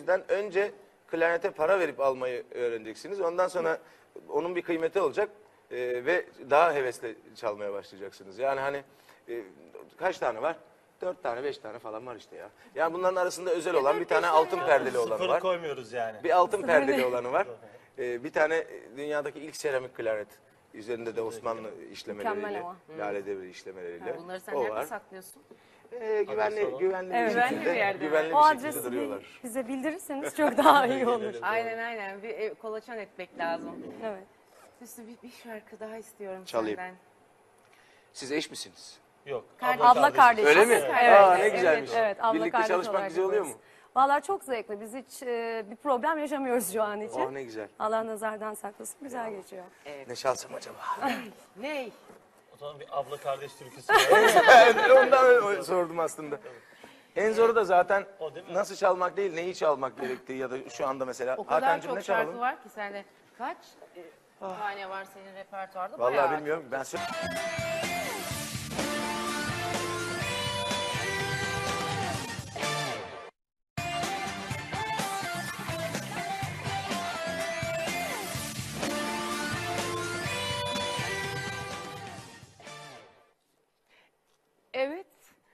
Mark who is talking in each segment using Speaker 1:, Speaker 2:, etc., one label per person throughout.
Speaker 1: yüzden önce klarnete para verip almayı öğreneceksiniz. Ondan sonra onun bir kıymeti olacak ve daha hevesle çalmaya başlayacaksınız. Yani hani kaç tane var? 4 tane 5 tane falan var işte ya. Yani bunların arasında özel olan bir tane altın perdeli olanı
Speaker 2: Sıfırı
Speaker 1: var.
Speaker 2: koymuyoruz yani.
Speaker 1: Bir altın perdeli olanı var. Bir tane dünyadaki ilk seramik klarnet. Üzerinde de Osmanlı işlemeleriyle, Lale Devri işlemeleriyle.
Speaker 3: Bunları sen
Speaker 1: o
Speaker 3: nerede
Speaker 1: var.
Speaker 3: saklıyorsun?
Speaker 1: Güvenli bir
Speaker 3: Güvenli bir
Speaker 1: şekilde,
Speaker 3: yerde.
Speaker 1: güvenli
Speaker 4: O
Speaker 1: bir şekilde
Speaker 4: adresi
Speaker 1: duruyorlar.
Speaker 4: bize bildirirseniz çok daha iyi olur.
Speaker 3: Aynen. Bir kolaçan etmek lazım.
Speaker 4: Evet.
Speaker 3: Hüsnü bir şarkı daha istiyorum
Speaker 1: Çalayım.
Speaker 3: senden.
Speaker 1: Siz eş misiniz?
Speaker 2: Yok.
Speaker 4: Abla kardeş.
Speaker 1: Öyle mi?
Speaker 4: Evet.
Speaker 1: Aa, ne güzelmiş.
Speaker 4: Evet, abla
Speaker 1: Birlikte
Speaker 4: kardeş
Speaker 1: çalışmak
Speaker 4: olarak
Speaker 1: güzel oluyor mu?
Speaker 4: yapıyoruz. Vallahi çok zevkli. Biz hiç bir problem yaşamıyoruz şu an için.
Speaker 1: Oh ne güzel.
Speaker 4: Allah nazardan saklasın. Güzel geçiyor.
Speaker 1: Ne çalsam acaba?
Speaker 3: Ney?
Speaker 2: O zaman bir abla kardeş türküsü var.
Speaker 1: Ondan sordum aslında. En zoru da zaten
Speaker 2: O değil mi?
Speaker 1: nasıl çalmak değil, neyi çalmak gerektiği ya da şu anda mesela.
Speaker 3: O kadar
Speaker 1: Hakan'cığım
Speaker 3: çok
Speaker 1: ne
Speaker 3: şarkı
Speaker 1: çalalım?
Speaker 3: var ki sende. Kaç tane var senin repertuarda?
Speaker 1: Vallahi
Speaker 3: Bayağı.
Speaker 1: bilmiyorum. Ben
Speaker 3: Evet.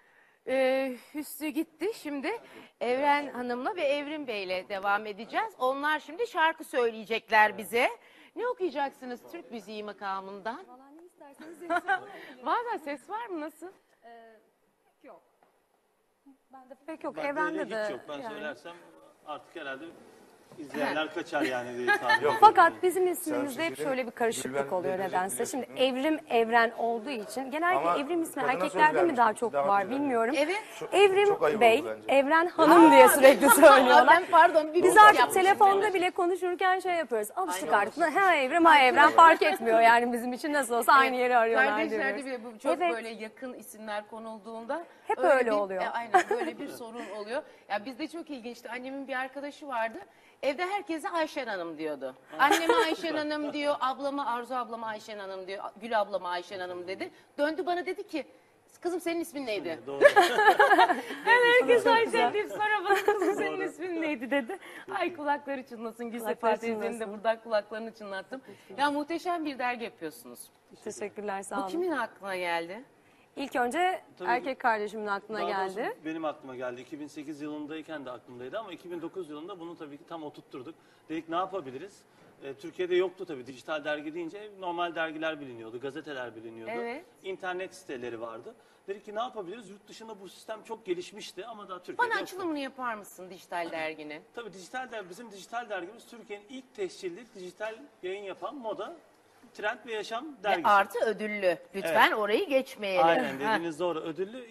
Speaker 3: Hüsnü gitti. Şimdi Evren Hanım'la ve Evrim Bey'le devam edeceğiz. Onlar şimdi şarkı söyleyecekler bize. Ne okuyacaksınız Türk müziği makamından?
Speaker 4: Vallahi ne isterseniz
Speaker 3: Valla ses var mı? Nasıl?
Speaker 4: yok. Ben de pek yok.
Speaker 2: Ben de
Speaker 4: Evrende
Speaker 2: hiç
Speaker 4: de.
Speaker 2: yok. Ben
Speaker 4: yani.
Speaker 2: söylersem artık herhalde izleyenler kaçar yani diye tahmin ediyorum.
Speaker 4: Fakat bizim ismimizde hep
Speaker 1: Sen
Speaker 4: şöyle bir karışıklık
Speaker 1: Gülben
Speaker 4: oluyor
Speaker 1: Bey'le
Speaker 4: nedense.
Speaker 1: biliyorsun,
Speaker 4: Şimdi
Speaker 1: değil
Speaker 4: Evrim Evren olduğu için genellikle
Speaker 1: Ama
Speaker 4: Evrim ismi
Speaker 1: kadına söz
Speaker 4: erkeklerde mi daha
Speaker 1: vermiştim,
Speaker 4: çok
Speaker 1: damat
Speaker 4: var
Speaker 1: evlendi.
Speaker 4: bilmiyorum.
Speaker 3: Evet.
Speaker 4: Evrim
Speaker 1: çok ayıp
Speaker 4: Bey,
Speaker 1: oldu bence.
Speaker 4: Evren Hanım diye sürekli söylüyorlar.
Speaker 3: Ben pardon.
Speaker 4: Biz artık telefonda bile konuşurken şey yapıyoruz. Alıştık artık. Ha Evrim ha Evren fark etmiyor yani bizim için nasıl olsa aynı yeri arıyorlar
Speaker 3: Kardeşlerde
Speaker 4: diyoruz.
Speaker 3: bile bu çok
Speaker 4: Evet.
Speaker 3: böyle yakın isimler konulduğunda
Speaker 4: Hep öyle
Speaker 3: bir-
Speaker 4: oluyor.
Speaker 3: Aynen böyle bir sorun oluyor. Ya bizde çok ilginçti. Annemin bir arkadaşı vardı. Evde herkese Ayşen Hanım diyordu. Anneme Ayşen Hanım diyor, ablama Arzu ablama Ayşen Hanım diyor, Gül ablama Ayşen Hanım dedi. Döndü bana dedi ki, kızım senin ismin neydi?
Speaker 2: Doğru.
Speaker 3: Herkes Ayşen deyip sonra bana kızım senin ismin neydi dedi. Ay kulakları çınlasın. Gülsefer
Speaker 4: Kulakları
Speaker 3: teyzenin de
Speaker 4: çınlasın.
Speaker 3: buradan kulaklarını çınlattım. Ya muhteşem bir dergi yapıyorsunuz.
Speaker 4: Teşekkürler sağ
Speaker 3: Bu
Speaker 4: olun.
Speaker 3: kimin aklına geldi?
Speaker 4: İlk önce
Speaker 2: Tabii.
Speaker 4: erkek kardeşimin aklına
Speaker 2: Daha doğrusu
Speaker 4: geldi.
Speaker 2: benim aklıma geldi. 2008 yılındayken de aklımdaydı ama 2009 yılında bunu tabii ki tam oturtturduk. Dedik ne yapabiliriz? Türkiye'de yoktu tabii dijital dergi deyince normal dergiler biliniyordu, gazeteler biliniyordu.
Speaker 3: Evet.
Speaker 2: İnternet siteleri vardı. Dedik ki ne yapabiliriz? Yurt dışında bu sistem çok gelişmişti ama daha Türkiye'de
Speaker 3: Bana
Speaker 2: yoktu.
Speaker 3: açılımını yapar mısın dijital derginin?
Speaker 2: Tabii bizim dijital dergimiz Türkiye'nin ilk tescilli dijital yayın yapan moda, trend ve yaşam dergisi.
Speaker 3: Artı ödüllü. Lütfen orayı geçmeyelim.
Speaker 2: Aynen
Speaker 3: Ha.
Speaker 2: dediğiniz doğru. Ödüllü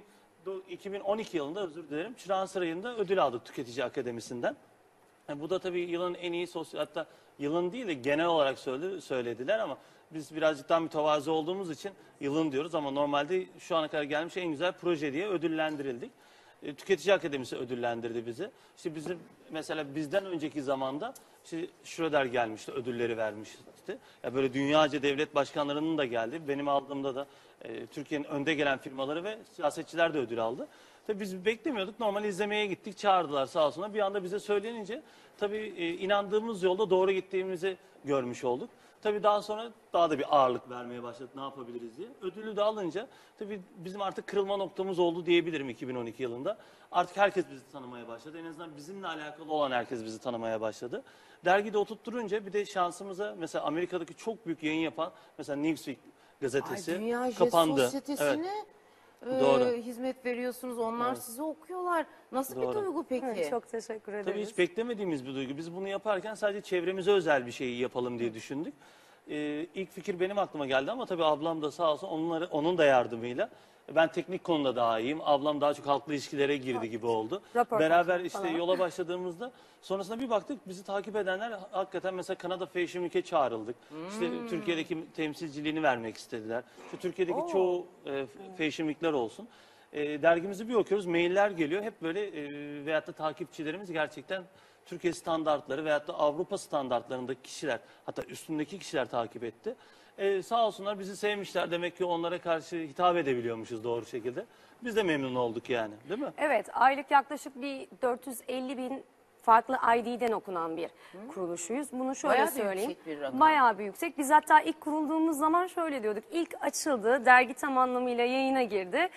Speaker 2: 2012 yılında özür dilerim. Çırağan Sarayı'nda ödül aldık Tüketici Akademisi'nden. Bu da tabii yılın en iyi sosyal, hatta yılın değil de genel olarak söylediler ama biz birazcık daha mütevazı olduğumuz için yılın diyoruz ama normalde şu ana kadar gelmiş en güzel proje diye ödüllendirildik. Tüketici Akademisi ödüllendirdi bizi. İşte bizim mesela bizden önceki zamanda işte Schröder gelmişti, ödülleri vermişti. Ya böyle dünyaca devlet başkanlarının da geldi. Benim aldığımda da Türkiye'nin önde gelen firmaları ve siyasetçiler de ödül aldı. Tabii biz beklemiyorduk. Normal izlemeye gittik. Çağırdılar sağ olsunlar. Bir anda bize söylenince tabii inandığımız yolda doğru gittiğimizi görmüş olduk. Tabii daha sonra daha da bir ağırlık vermeye başladık ne yapabiliriz diye. Ödülü de alınca tabii bizim artık kırılma noktamız oldu diyebilirim 2012 yılında. Artık herkes bizi tanımaya başladı. En azından bizimle alakalı olan herkes bizi tanımaya başladı. Dergide oturtturunca bir de şansımıza mesela Amerika'daki çok büyük yayın yapan mesela Newsweek gazetesi
Speaker 3: Dünya Jet
Speaker 2: kapandı.
Speaker 3: Sosyetesi'ne
Speaker 2: Doğru.
Speaker 3: hizmet veriyorsunuz. Onlar sizi okuyorlar. Nasıl bir
Speaker 2: Doğru.
Speaker 3: duygu peki?
Speaker 4: Evet, çok teşekkür ederiz.
Speaker 2: Tabii hiç beklemediğimiz bir duygu. Biz bunu yaparken sadece çevremize özel bir şeyi yapalım diye düşündük. İlk fikir benim aklıma geldi ama tabii ablam da sağ olsun onun da yardımıyla. Ben teknik konuda daha iyiyim. Ablam daha çok halkla ilişkilere girdi gibi oldu.
Speaker 4: Röportaj
Speaker 2: Beraber işte
Speaker 4: falan.
Speaker 2: yola başladığımızda sonrasında bir baktık bizi takip edenler hakikaten mesela Kanada Fashion Week'e çağrıldık. İşte Türkiye'deki temsilciliğini vermek istediler. İşte Türkiye'deki çoğu Fashion Week'ler olsun. Dergimizi bir okuyoruz, mailler geliyor. Hep böyle veyahut da takipçilerimiz gerçekten Türkiye standartları veyahut da Avrupa standartlarındaki kişiler, hatta üstündeki kişiler takip etti. Sağ olsunlar bizi sevmişler. Demek ki onlara karşı hitap edebiliyormuşuz doğru şekilde. Biz de memnun olduk yani, değil mi?
Speaker 4: Evet, aylık yaklaşık bir 450 bin farklı ID'den okunan bir kuruluşuyuz. Bunu şöyle
Speaker 3: Bayağı da
Speaker 4: söyleyeyim.
Speaker 3: yüksek bir rakam.
Speaker 4: Bayağı bir yüksek. Biz hatta ilk kurulduğumuz zaman şöyle diyorduk. İlk açıldı, dergi tam anlamıyla yayına girdi.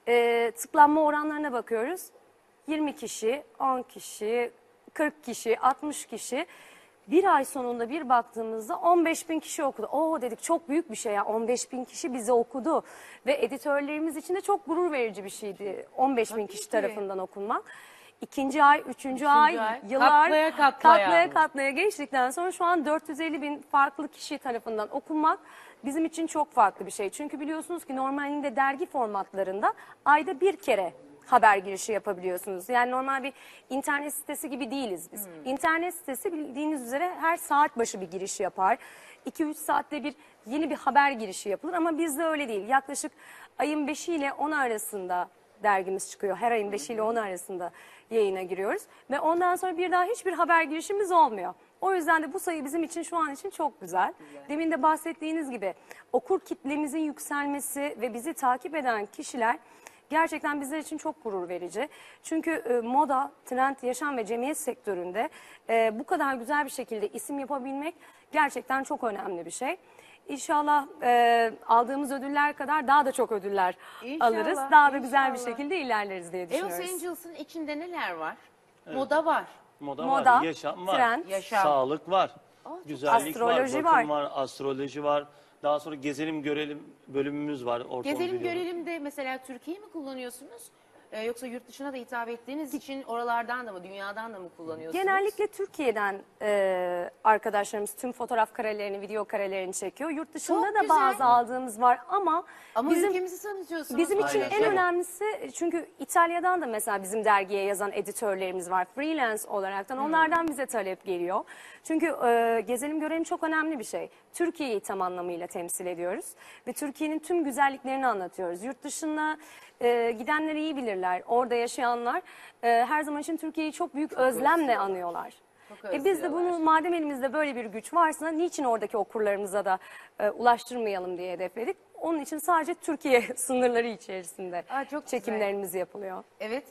Speaker 4: Tıklanma oranlarına bakıyoruz. 20 kişi, 10 kişi, 40 kişi, 60 kişi. Bir ay sonunda bir baktığımızda 15.000 kişi okudu. Oo dedik, çok büyük bir şey ya, 15.000 kişi bizi okudu. Ve editörlerimiz için de çok gurur verici bir şeydi 15.000 kişi
Speaker 3: ki.
Speaker 4: tarafından okunmak. İkinci ay, üçüncü ay,
Speaker 3: ay,
Speaker 4: yıllar
Speaker 3: katlaya.
Speaker 4: katlaya geçtikten sonra şu an 450.000 farklı kişi tarafından okunmak bizim için çok farklı bir şey. Çünkü biliyorsunuz ki normalinde dergi formatlarında ayda bir kere haber girişi yapabiliyorsunuz. Yani normal bir internet sitesi gibi değiliz biz. İnternet sitesi bildiğiniz üzere her saat başı bir giriş yapar. 2-3 saatte bir yeni bir haber girişi yapılır ama bizde öyle değil. Yaklaşık ayın 5'i ile 10 arasında dergimiz çıkıyor. Her ayın 5 ile 10 arasında yayına giriyoruz. Ve ondan sonra bir daha hiçbir haber girişimiz olmuyor. O yüzden de bu sayı bizim için şu an için çok güzel. Demin de bahsettiğiniz gibi okur kitlemizin yükselmesi ve bizi takip eden kişiler gerçekten bizler için çok gurur verici. Çünkü moda, trend, yaşam ve cemiyet sektöründe bu kadar güzel bir şekilde isim yapabilmek gerçekten çok önemli bir şey. İnşallah aldığımız ödüller kadar daha da çok ödüller
Speaker 3: İnşallah,
Speaker 4: alırız. Daha da güzel bir
Speaker 3: inşallah.
Speaker 4: şekilde ilerleriz diye
Speaker 3: Eos
Speaker 4: düşünüyoruz.
Speaker 3: Angels'ın içinde neler var? Moda var.
Speaker 2: Moda,
Speaker 4: Moda,
Speaker 2: var, yaşam var,
Speaker 4: trend,
Speaker 3: Yaşam.
Speaker 2: sağlık var, güzellik
Speaker 4: Astroloji
Speaker 2: var, bakım
Speaker 4: var.
Speaker 2: var, astroloji var. Daha sonra gezelim görelim bölümümüz var.
Speaker 3: Gezelim görelim de mesela Türkiye'yi mi kullanıyorsunuz? Yoksa yurt dışına da hitap ettiğiniz için oralardan da mı, dünyadan da mı kullanıyorsunuz?
Speaker 4: Genellikle Türkiye'den arkadaşlarımız tüm fotoğraf karelerini, video karelerini çekiyor. Yurt dışında
Speaker 3: Çok
Speaker 4: da
Speaker 3: güzel.
Speaker 4: bazı aldığımız var ama
Speaker 3: Ama ülkemizi tanıtıyorsunuz.
Speaker 4: bizim için
Speaker 2: Aynen.
Speaker 4: en önemlisi, çünkü İtalya'dan da mesela bizim dergiye yazan editörlerimiz var. Freelance olaraktan onlardan bize talep geliyor. Çünkü gezelim görelim çok önemli bir şey. Türkiye'yi tam anlamıyla temsil ediyoruz ve Türkiye'nin tüm güzelliklerini anlatıyoruz. Yurt dışına gidenler iyi bilirler. Orada yaşayanlar her zaman için Türkiye'yi çok büyük özlemle anıyorlar.
Speaker 3: Çok
Speaker 4: Biz de
Speaker 3: özlüyorlar.
Speaker 4: bunu, madem elimizde böyle bir güç varsa, niçin oradaki okurlarımıza da ulaştırmayalım diye hedefledik. Onun için sadece Türkiye sınırları içerisinde
Speaker 3: Aa, çok güzel.
Speaker 4: çekimlerimiz yapılıyor.
Speaker 3: Evet,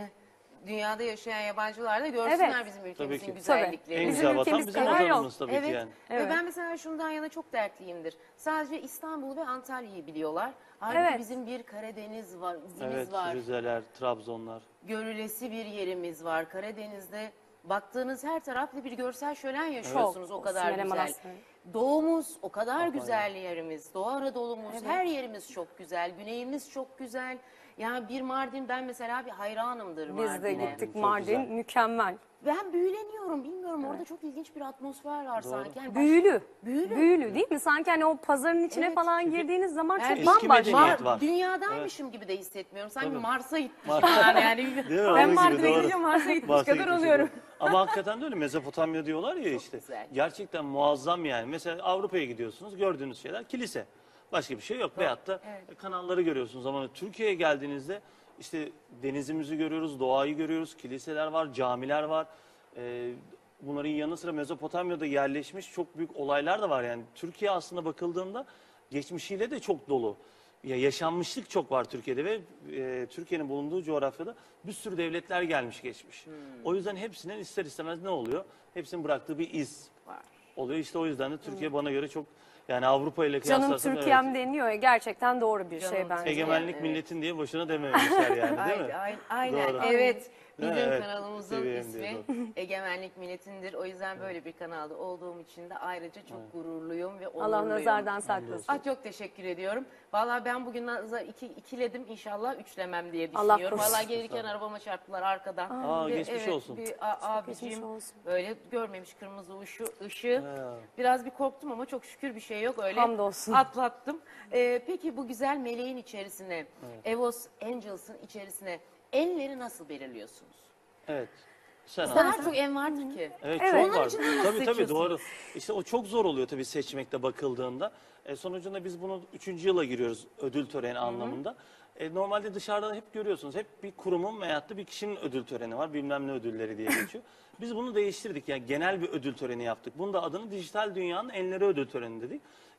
Speaker 3: dünyada yaşayan yabancılar da görsünler
Speaker 4: Evet.
Speaker 3: bizim
Speaker 2: Tabii
Speaker 3: ülkemizin
Speaker 2: ki. En
Speaker 3: güzelliklerini.
Speaker 4: Bizim
Speaker 2: güzel vatan
Speaker 4: ülkemiz
Speaker 2: bizim
Speaker 4: kadar yok.
Speaker 2: vatanımız tabii ki
Speaker 3: Evet.
Speaker 2: yani.
Speaker 3: Ve
Speaker 4: Evet.
Speaker 3: ben mesela şundan yana çok dertliyimdir. Sadece İstanbul ve Antalya'yı biliyorlar. Halbuki
Speaker 4: Evet.
Speaker 3: bizim bir Karadeniz var, izimiz
Speaker 2: Evet,
Speaker 3: var.
Speaker 2: Rizeler, Trabzonlar.
Speaker 3: Görülesi bir yerimiz var. Karadeniz'de baktığınız her tarafta bir görsel şölen yaşıyorsunuz.
Speaker 4: Çok.
Speaker 3: O kadar
Speaker 4: Sümele
Speaker 3: güzel.
Speaker 4: Manastırı.
Speaker 3: Doğumuz o kadar güzel yerimiz. Doğu Anadolu'muz, her yerimiz çok güzel. Güneyimiz çok güzel. Yani bir Mardin, ben mesela bir hayranımdır Mardin'e.
Speaker 4: Biz de gittik,
Speaker 2: Çok
Speaker 4: Mardin
Speaker 2: güzel.
Speaker 4: mükemmel.
Speaker 3: Ben büyüleniyorum, bilmiyorum, orada çok ilginç bir atmosfer var sanki. Yani
Speaker 4: Büyülü.
Speaker 3: Büyülü.
Speaker 4: Büyülü değil mi? Sanki hani o pazarın içine
Speaker 3: Evet.
Speaker 4: falan girdiğiniz zaman
Speaker 3: Yani
Speaker 4: çok
Speaker 2: eski
Speaker 4: bambaşka.
Speaker 2: medeniyet var.
Speaker 3: Dünyadaymışım gibi de hissetmiyorum. Sanki
Speaker 2: Tabii.
Speaker 3: Mars'a gitmişim
Speaker 2: Mars.
Speaker 3: yani.
Speaker 2: Değil mi?
Speaker 3: Ben
Speaker 2: Onun gibi,
Speaker 3: Mardin'e
Speaker 2: doğru.
Speaker 3: gidince Mars'a gitmiş
Speaker 2: Mars'a
Speaker 3: kadar
Speaker 2: gitmiş
Speaker 3: oluyorum.
Speaker 2: oluyor. Ama hakikaten de öyle, Mezopotamya diyorlar ya işte.
Speaker 3: güzel.
Speaker 2: Gerçekten muazzam yani. Mesela Avrupa'ya gidiyorsunuz, gördüğünüz şeyler kilise. Başka bir şey yok. Veyahut da kanalları görüyorsunuz ama Türkiye'ye geldiğinizde işte denizimizi görüyoruz, doğayı görüyoruz, kiliseler var, camiler var. Bunların yanı sıra Mezopotamya'da yerleşmiş çok büyük olaylar da var yani. Türkiye aslında bakıldığında geçmişiyle de çok dolu. Ya yaşanmışlık çok var Türkiye'de ve Türkiye'nin bulunduğu coğrafyada bir sürü devletler gelmiş geçmiş. O yüzden hepsinin ister istemez ne oluyor? Hepsinin bıraktığı bir iz
Speaker 3: Var.
Speaker 2: oluyor. İşte o yüzden de Türkiye bana göre çok, yani Avrupa ile
Speaker 4: Canım
Speaker 2: kıyaslarsak
Speaker 4: Türkiye'm
Speaker 2: evet,
Speaker 4: deniyor ya, gerçekten doğru bir şey
Speaker 3: Canım
Speaker 4: bence.
Speaker 2: egemenlik
Speaker 3: Evet.
Speaker 2: milletin diye boşuna dememişler yani, değil mi?
Speaker 3: Aynen.
Speaker 2: Doğru.
Speaker 3: Evet. Bizim
Speaker 2: Evet.
Speaker 3: kanalımızın
Speaker 2: Seveyim diye,
Speaker 3: ismi Egemenlik Milletindir. O yüzden böyle bir kanalda olduğum için de ayrıca çok gururluyum ve onurluyum.
Speaker 4: Allah nazardan saklasın.
Speaker 3: Ah, çok teşekkür ediyorum. Vallahi ben bugün nazar ikiledim, inşallah üçlemem diye
Speaker 4: Allah
Speaker 3: düşünüyorum.
Speaker 4: korusun.
Speaker 3: Vallahi gelirken arabama çarptılar arkadan.
Speaker 2: Aa, geçmiş olsun.
Speaker 3: Bir
Speaker 4: Geçmiş
Speaker 3: abicim
Speaker 4: olsun.
Speaker 3: böyle görmemiş kırmızı ışığı. Biraz bir korktum ama çok şükür bir şey yok, öyle
Speaker 4: Hamdolsun.
Speaker 3: atlattım. Peki bu güzel meleğin içerisine, Eos Angels'ın içerisine enleri nasıl belirliyorsunuz?
Speaker 2: Evet. Sen
Speaker 3: O kadar çok en vardır ki.
Speaker 2: Evet,
Speaker 4: Evet.
Speaker 2: çok
Speaker 3: Onun
Speaker 2: var.
Speaker 3: için de nasıl
Speaker 2: Tabii
Speaker 3: seçiyorsunuz?
Speaker 2: doğru. İşte o çok zor oluyor tabii seçmekte bakıldığında. Sonucunda biz bunu 3. yıla giriyoruz ödül töreni anlamında. Normalde dışarıda hep görüyorsunuz. Hep bir kurumun veyahut da bir kişinin ödül töreni var. Bilmem ne ödülleri diye geçiyor. Biz bunu değiştirdik. Yani genel bir ödül töreni yaptık. Bunun da adını Dijital Dünyanın Enleri Ödül Töreni dedik.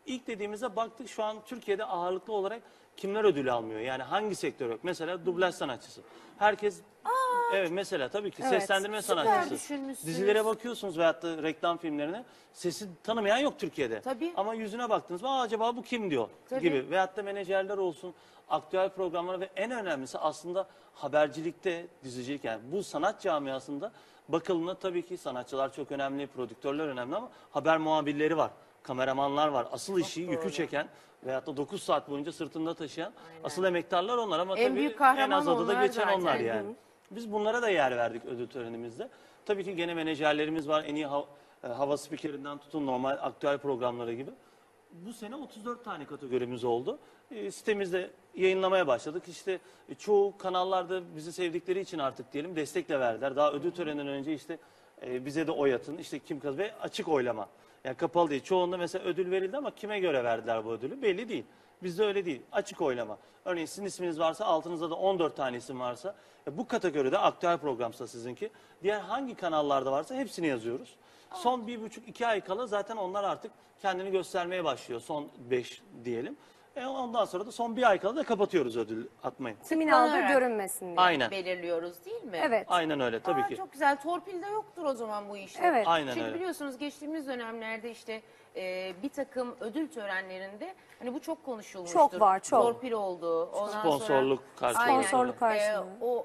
Speaker 2: ilk dediğimizde baktık şu an Türkiye'de ağırlıklı olarak kimler ödül almıyor? Yani hangi sektör yok? Mesela dublaj sanatçısı. Herkes evet mesela tabii ki
Speaker 4: Evet,
Speaker 2: seslendirme
Speaker 3: süper
Speaker 2: sanatçısı.
Speaker 3: düşünmüşsünüz.
Speaker 2: Dizilere bakıyorsunuz veyahut da reklam filmlerine sesi tanımayan yok Türkiye'de.
Speaker 3: Tabii.
Speaker 2: Ama yüzüne baktınız mı acaba bu kim diyor
Speaker 3: Tabii.
Speaker 2: gibi. Veyahut da menajerler olsun, aktüel programlar ve en önemlisi aslında habercilikte, dizicilik yani bu sanat camiasında bakıldığında tabii ki sanatçılar çok önemli, prodüktörler önemli ama haber muhabirleri var, kameramanlar var. Asıl işi yükü çeken veyahut da 9 saat boyunca sırtında taşıyan asıl emektarlar onlar ama
Speaker 3: En
Speaker 2: tabii
Speaker 3: büyük
Speaker 2: en
Speaker 3: kahraman
Speaker 2: az adı da
Speaker 3: onlar
Speaker 2: geçen
Speaker 3: zaten.
Speaker 2: onlar yani. Biz bunlara da yer verdik ödül törenimizde. Tabii ki gene menajerlerimiz var. En iyi hava spikerinden tutun normal aktüel programlara gibi. Bu sene 34 tane kategorimiz oldu. Sitemizde yayınlamaya başladık. İşte çoğu kanallarda bizi sevdikleri için artık diyelim destekle verdiler. Daha ödül töreninden önce işte bize de oy atın. İşte kim kazandı ve açık oylama. Yani kapalı değil. Çoğunda mesela ödül verildi ama kime göre verdiler bu ödülü belli değil. Bizde öyle değil. Açık oylama. Örneğin sizin isminiz varsa altınızda da 14 tane isim varsa bu kategoride aktüel programsa sizinki. Diğer hangi kanallarda varsa hepsini yazıyoruz. Son 1,5-2 ay kala zaten onlar artık kendini göstermeye başlıyor. Son 5 diyelim. Ondan sonra da son 1 ay kala da kapatıyoruz ödül atmayı.
Speaker 4: Kimin aldığı
Speaker 3: Tıklanarak.
Speaker 4: görünmesin diye.
Speaker 2: Aynen.
Speaker 3: Belirliyoruz değil mi?
Speaker 4: Evet.
Speaker 2: Aynen öyle tabii
Speaker 3: Aa,
Speaker 2: ki.
Speaker 3: çok güzel. Torpil de yoktur o zaman bu işte.
Speaker 4: Evet.
Speaker 2: Aynen
Speaker 3: Çünkü
Speaker 2: öyle.
Speaker 3: biliyorsunuz geçtiğimiz dönemlerde işte bir takım ödül törenlerinde hani bu çok konuşulmuştur.
Speaker 4: Çok var, çok.
Speaker 3: Torpil oldu. Ondan
Speaker 2: Sponsorluk
Speaker 3: sonra,
Speaker 2: karşılığı.
Speaker 3: Aynen.
Speaker 4: Sponsorluk karşılığı.
Speaker 3: O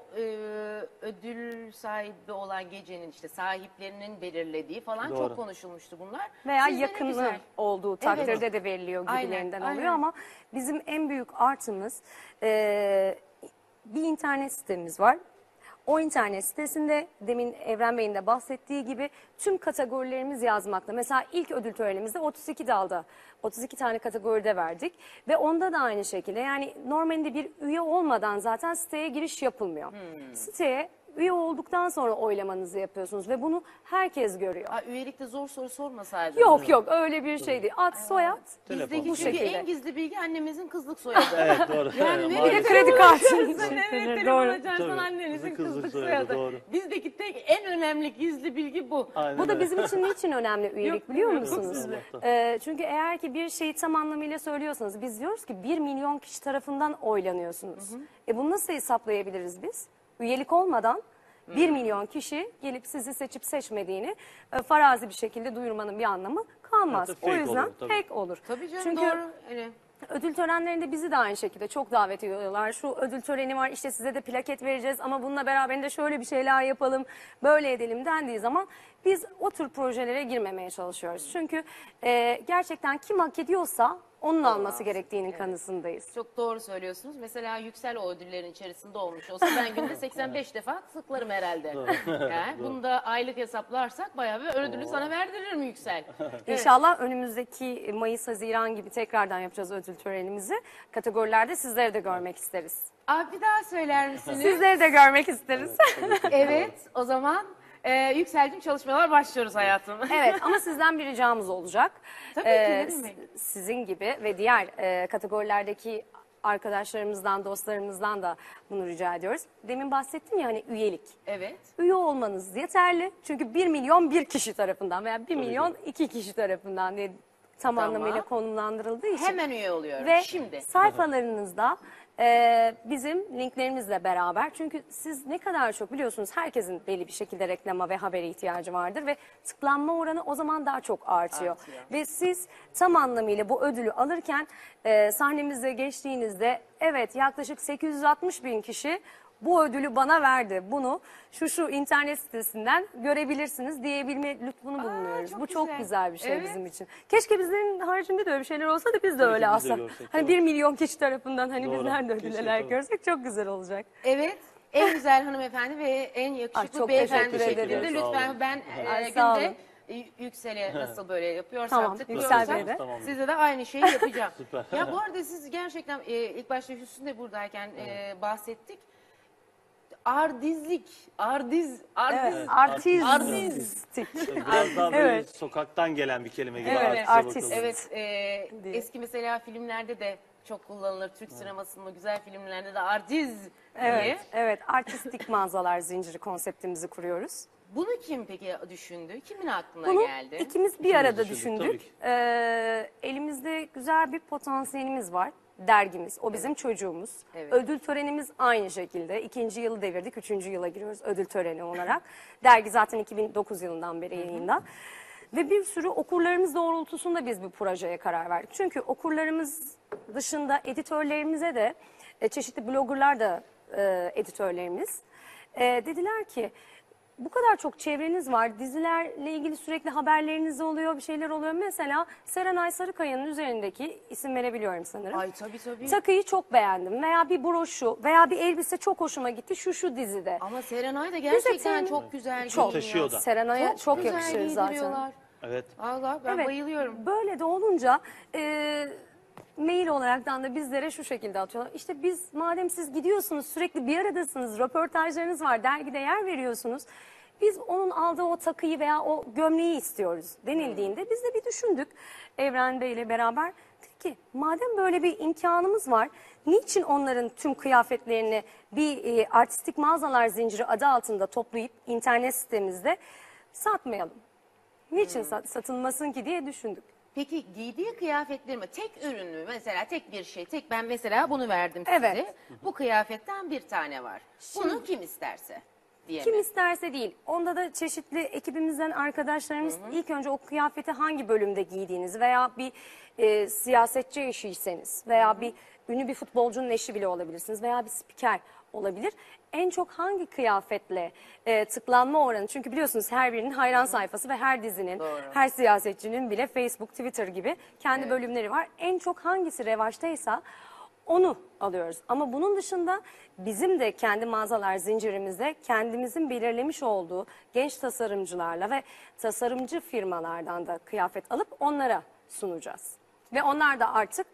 Speaker 3: ödül sahibi olan gecenin işte sahiplerinin belirlediği falan
Speaker 2: Doğru.
Speaker 3: çok konuşulmuştu bunlar.
Speaker 4: Veya
Speaker 3: Sizde ne
Speaker 4: yakını
Speaker 3: güzel.
Speaker 4: olduğu takdirde de veriliyor
Speaker 3: Aynen,
Speaker 4: gibilerinden
Speaker 3: aynen.
Speaker 4: oluyor ama bizim en büyük artımız bir internet sitemiz var. O internet sitesinde demin Evren Bey'in de bahsettiği gibi tüm kategorilerimiz yazmakta. Mesela ilk ödül törenimizde 32 dalda, 32 tane kategoride verdik. Ve onda da aynı şekilde yani normalde bir üye olmadan zaten siteye giriş yapılmıyor. Siteye üye olduktan sonra oylamanızı yapıyorsunuz ve bunu herkes görüyor.
Speaker 3: Aa, üyelikte zor soru sormasaydın.
Speaker 4: Yok yok öyle bir şey değil. Ad, soyad.
Speaker 3: Bizdeki
Speaker 2: Telefon.
Speaker 3: çünkü
Speaker 4: şekilde.
Speaker 3: en gizli bilgi annemizin kızlık soyadı.
Speaker 2: Evet doğru.
Speaker 3: Yani ne
Speaker 4: Bir de
Speaker 2: Maalesef.
Speaker 4: kredi kartı.
Speaker 3: Evet, telefon
Speaker 4: Doğru.
Speaker 3: açarsan
Speaker 2: Tabii.
Speaker 3: annenizin
Speaker 2: Kızlık
Speaker 3: kızlık
Speaker 2: soyadı,
Speaker 3: soyadı.
Speaker 2: doğru.
Speaker 3: Bizdeki tek en önemli gizli bilgi bu.
Speaker 2: Aynen
Speaker 4: Bu da
Speaker 2: öyle.
Speaker 4: bizim için niçin önemli üyelik
Speaker 3: Yok,
Speaker 4: biliyor
Speaker 3: yok,
Speaker 4: musunuz?
Speaker 2: Allah'tan.
Speaker 4: Çünkü eğer ki bir şeyi tam anlamıyla söylüyorsanız biz diyoruz ki 1 milyon kişi tarafından oylanıyorsunuz. Bunu nasıl hesaplayabiliriz biz? Üyelik olmadan 1 milyon kişi gelip sizi seçip seçmediğini farazi bir şekilde duyurmanın bir anlamı kalmaz.
Speaker 2: Evet,
Speaker 4: O
Speaker 2: fake
Speaker 4: yüzden
Speaker 2: olur, tabii.
Speaker 4: fake olur.
Speaker 3: Tabii canım
Speaker 4: Çünkü
Speaker 3: doğru. Hani
Speaker 4: ödül törenlerinde bizi de aynı şekilde çok davet ediyorlar. Şu ödül töreni var işte size de plaket vereceğiz ama bununla beraberinde şöyle bir şeyler yapalım, böyle edelim dendiği zaman biz o tür projelere girmemeye çalışıyoruz. Çünkü gerçekten kim hak ediyorsa onun alması gerektiğinin kanısındayız.
Speaker 3: çok doğru söylüyorsunuz. Mesela Yüksel o ödüllerin içerisinde olmuş olsa ben günde 85 defa tıklarım herhalde. Yani bunu da aylık hesaplarsak bayağı bir ödülü sana verdirir mi Yüksel? Evet.
Speaker 4: İnşallah önümüzdeki Mayıs-Haziran gibi tekrardan yapacağız ödül törenimizi. Kategorilerde sizleri de görmek isteriz.
Speaker 3: Abi bir daha söyler misiniz?
Speaker 4: Sizleri de görmek isteriz.
Speaker 3: Evet o zaman Yüksel'cim çalışmalar başlıyoruz hayatım.
Speaker 4: Evet ama sizden bir ricamız olacak.
Speaker 3: Tabii ki, ne demek?
Speaker 4: Sizin gibi ve diğer kategorilerdeki arkadaşlarımızdan, dostlarımızdan da bunu rica ediyoruz. Demin bahsettim ya hani üyelik.
Speaker 3: Evet.
Speaker 4: Üye olmanız yeterli. Çünkü 1 milyon bir kişi tarafından veya 1 milyon 2 kişi tarafından diye tam
Speaker 3: Tamam.
Speaker 4: anlamıyla konumlandırıldığı için.
Speaker 3: Hemen üye oluyorum.
Speaker 4: Ve
Speaker 3: Şimdi.
Speaker 4: sayfalarınızda bizim linklerimizle beraber çünkü siz ne kadar çok biliyorsunuz herkesin belli bir şekilde reklama ve habere ihtiyacı vardır ve tıklanma oranı o zaman daha çok artıyor.
Speaker 3: Artıyor.
Speaker 4: Ve siz tam anlamıyla bu ödülü alırken sahnemize geçtiğinizde evet yaklaşık 860 bin kişi bu ödülü bana verdi. Bunu şu internet sitesinden görebilirsiniz diyebilme lütfunu bulunuyoruz.
Speaker 3: çok
Speaker 4: Bu çok
Speaker 3: güzel.
Speaker 4: güzel bir şey
Speaker 3: Evet.
Speaker 4: bizim için. Keşke bizlerin haricinde de öyle şeyler olsa da biz de öyle
Speaker 2: biz de
Speaker 4: alsak.
Speaker 2: görsek,
Speaker 4: Hani
Speaker 2: tabii.
Speaker 4: 1 milyon kişi tarafından hani biz
Speaker 2: Doğru.
Speaker 4: nerede
Speaker 2: Keşke,
Speaker 4: ödüller
Speaker 2: tabii.
Speaker 4: görsek çok güzel olacak.
Speaker 3: Evet. En güzel hanımefendi ve en yakışıklı
Speaker 4: çok
Speaker 3: beyefendi
Speaker 4: teşekkür
Speaker 3: şeklinde
Speaker 4: ederim.
Speaker 2: Sağ
Speaker 3: lütfen
Speaker 2: olun.
Speaker 3: ben
Speaker 4: Ay, sağ
Speaker 3: günde
Speaker 4: olun.
Speaker 3: Yüksel'e nasıl böyle yapıyorsam
Speaker 4: Tamam,
Speaker 3: tıklıyorsam
Speaker 4: Yüksel Bey de.
Speaker 2: Tamam.
Speaker 3: size de aynı şeyi yapacağım.
Speaker 2: Süper.
Speaker 3: Ya bu arada siz gerçekten ilk başta Hüsnü de buradayken bahsettik. Ardiz.
Speaker 4: Evet, artistik.
Speaker 2: Biraz daha böyle
Speaker 4: Evet.
Speaker 2: sokaktan gelen bir kelime gibi.
Speaker 4: Evet,
Speaker 2: artiste
Speaker 4: artist.
Speaker 2: bakıldı.
Speaker 3: Evet,
Speaker 4: Diye.
Speaker 3: eski mesela filmlerde de çok kullanılır. Türk sinemasında güzel filmlerde de artiz diye.
Speaker 4: Evet, evet artistik mağazalar zinciri konseptimizi kuruyoruz.
Speaker 3: Bunu kim peki düşündü? Kimin aklına
Speaker 4: Bunu
Speaker 3: geldi?
Speaker 4: ikimiz bir arada
Speaker 2: düşündük, tabii
Speaker 4: düşündük.
Speaker 2: ki.
Speaker 4: Elimizde güzel bir potansiyelimiz var. Dergimiz. O bizim çocuğumuz.
Speaker 3: Evet.
Speaker 4: Ödül törenimiz aynı şekilde. 2. yılı devirdik. 3. yıla giriyoruz ödül töreni olarak. Dergi zaten 2009 yılından beri yayında. Ve bir sürü okurlarımız doğrultusunda biz bu projeye karar verdik. Çünkü okurlarımız dışında editörlerimize de çeşitli bloggerlar da editörlerimiz dediler ki bu kadar çok çevreniz var. Dizilerle ilgili sürekli haberleriniz oluyor, bir şeyler oluyor. Mesela Serenay Sarıkaya'nın üzerindeki, isim verebiliyorum sanırım.
Speaker 3: Ay tabii.
Speaker 4: Takıyı çok beğendim veya bir broşu veya bir elbise çok hoşuma gitti şu dizide.
Speaker 3: Ama Serenay da gerçekten
Speaker 4: Bize
Speaker 3: çok güzel
Speaker 4: Çok
Speaker 2: taşıyor da.
Speaker 4: Serenay'a çok
Speaker 3: güzel
Speaker 4: yakışır zaten.
Speaker 3: giydiriyorlar.
Speaker 2: Evet.
Speaker 3: Allah ben
Speaker 4: Evet,
Speaker 3: bayılıyorum.
Speaker 4: Böyle de olunca mail olaraktan da bizlere şu şekilde atıyorlar. İşte biz madem siz gidiyorsunuz sürekli bir aradasınız, röportajlarınız var, dergide yer veriyorsunuz. Biz onun aldığı o takıyı veya o gömleği istiyoruz denildiğinde biz de bir düşündük Evren Bey ile beraber. Dedik ki madem böyle bir imkanımız var, niçin onların tüm kıyafetlerini bir artistik mağazalar zinciri adı altında toplayıp internet sitemizde satmayalım? Niçin satılmasın ki diye düşündük.
Speaker 3: Peki giydiği kıyafetleri mi? Tek ürün mü? Mesela tek bir şey. Ben mesela bunu verdim
Speaker 4: Evet.
Speaker 3: size. Bu kıyafetten bir tane var. Bunu kim isterse diye
Speaker 4: Kim
Speaker 3: mi?
Speaker 4: isterse değil. Onda da çeşitli ekibimizden arkadaşlarımız ilk önce o kıyafeti hangi bölümde giydiğiniz veya bir siyasetçi eşiyseniz veya bir ünlü bir futbolcunun eşi bile olabilirsiniz veya bir spiker olabilir. En çok hangi kıyafetle tıklanma oranı? Çünkü biliyorsunuz her birinin hayran sayfası ve her dizinin, her siyasetçinin bile Facebook, Twitter gibi kendi bölümleri var. En çok hangisi revaçtaysa onu alıyoruz. Ama bunun dışında bizim de kendi mağazalar zincirimizde kendimizin belirlemiş olduğu genç tasarımcılarla ve tasarımcı firmalardan da kıyafet alıp onlara sunacağız. Ve onlar da artık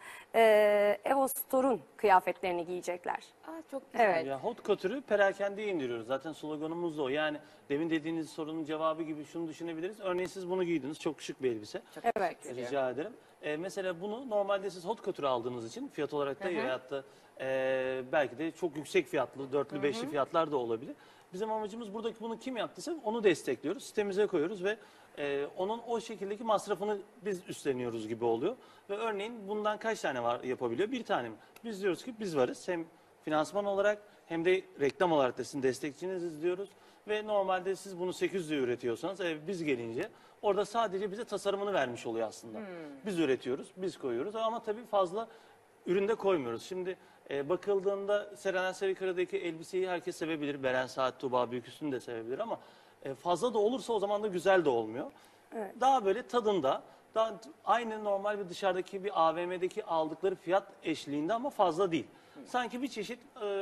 Speaker 4: Evo Store'un kıyafetlerini giyecekler.
Speaker 3: Aa, çok güzel.
Speaker 4: Evet.
Speaker 2: Ya hot couture'u perakendeye indiriyoruz. Zaten sloganımız da o. Yani demin dediğiniz sorunun cevabı gibi şunu düşünebiliriz. Örneğin siz bunu giydiniz. Çok şık bir elbise.
Speaker 4: Evet.
Speaker 2: Rica ederim. Mesela bunu normalde siz hot couture aldığınız için fiyat olarak da veyahut da belki de çok yüksek fiyatlı, dörtlü, beşli fiyatlar da olabilir. Bizim amacımız buradaki bunu kim yaptıysa onu destekliyoruz. Sitemize koyuyoruz ve onun o şekildeki masrafını biz üstleniyoruz gibi oluyor. Ve örneğin bundan kaç tane var yapabiliyor? Bir tane mi? Biz diyoruz ki biz varız. Hem finansman olarak hem de reklam olarak da sizin destekçiniziz diyoruz. Ve normalde siz bunu 800'de üretiyorsanız biz gelince orada sadece bize tasarımını vermiş oluyor aslında. Biz üretiyoruz, biz koyuyoruz ama tabii fazla üründe koymuyoruz. Şimdi bakıldığında Serenay Sarıkaya'daki elbiseyi herkes sevebilir. Beren Saat, Tuğba Büyüküstün de sevebilir ama fazla da olursa o zaman da güzel de olmuyor. Daha böyle tadında, daha aynı normal bir dışarıdaki bir AVM'deki aldıkları fiyat eşliğinde ama fazla değil. Sanki bir çeşit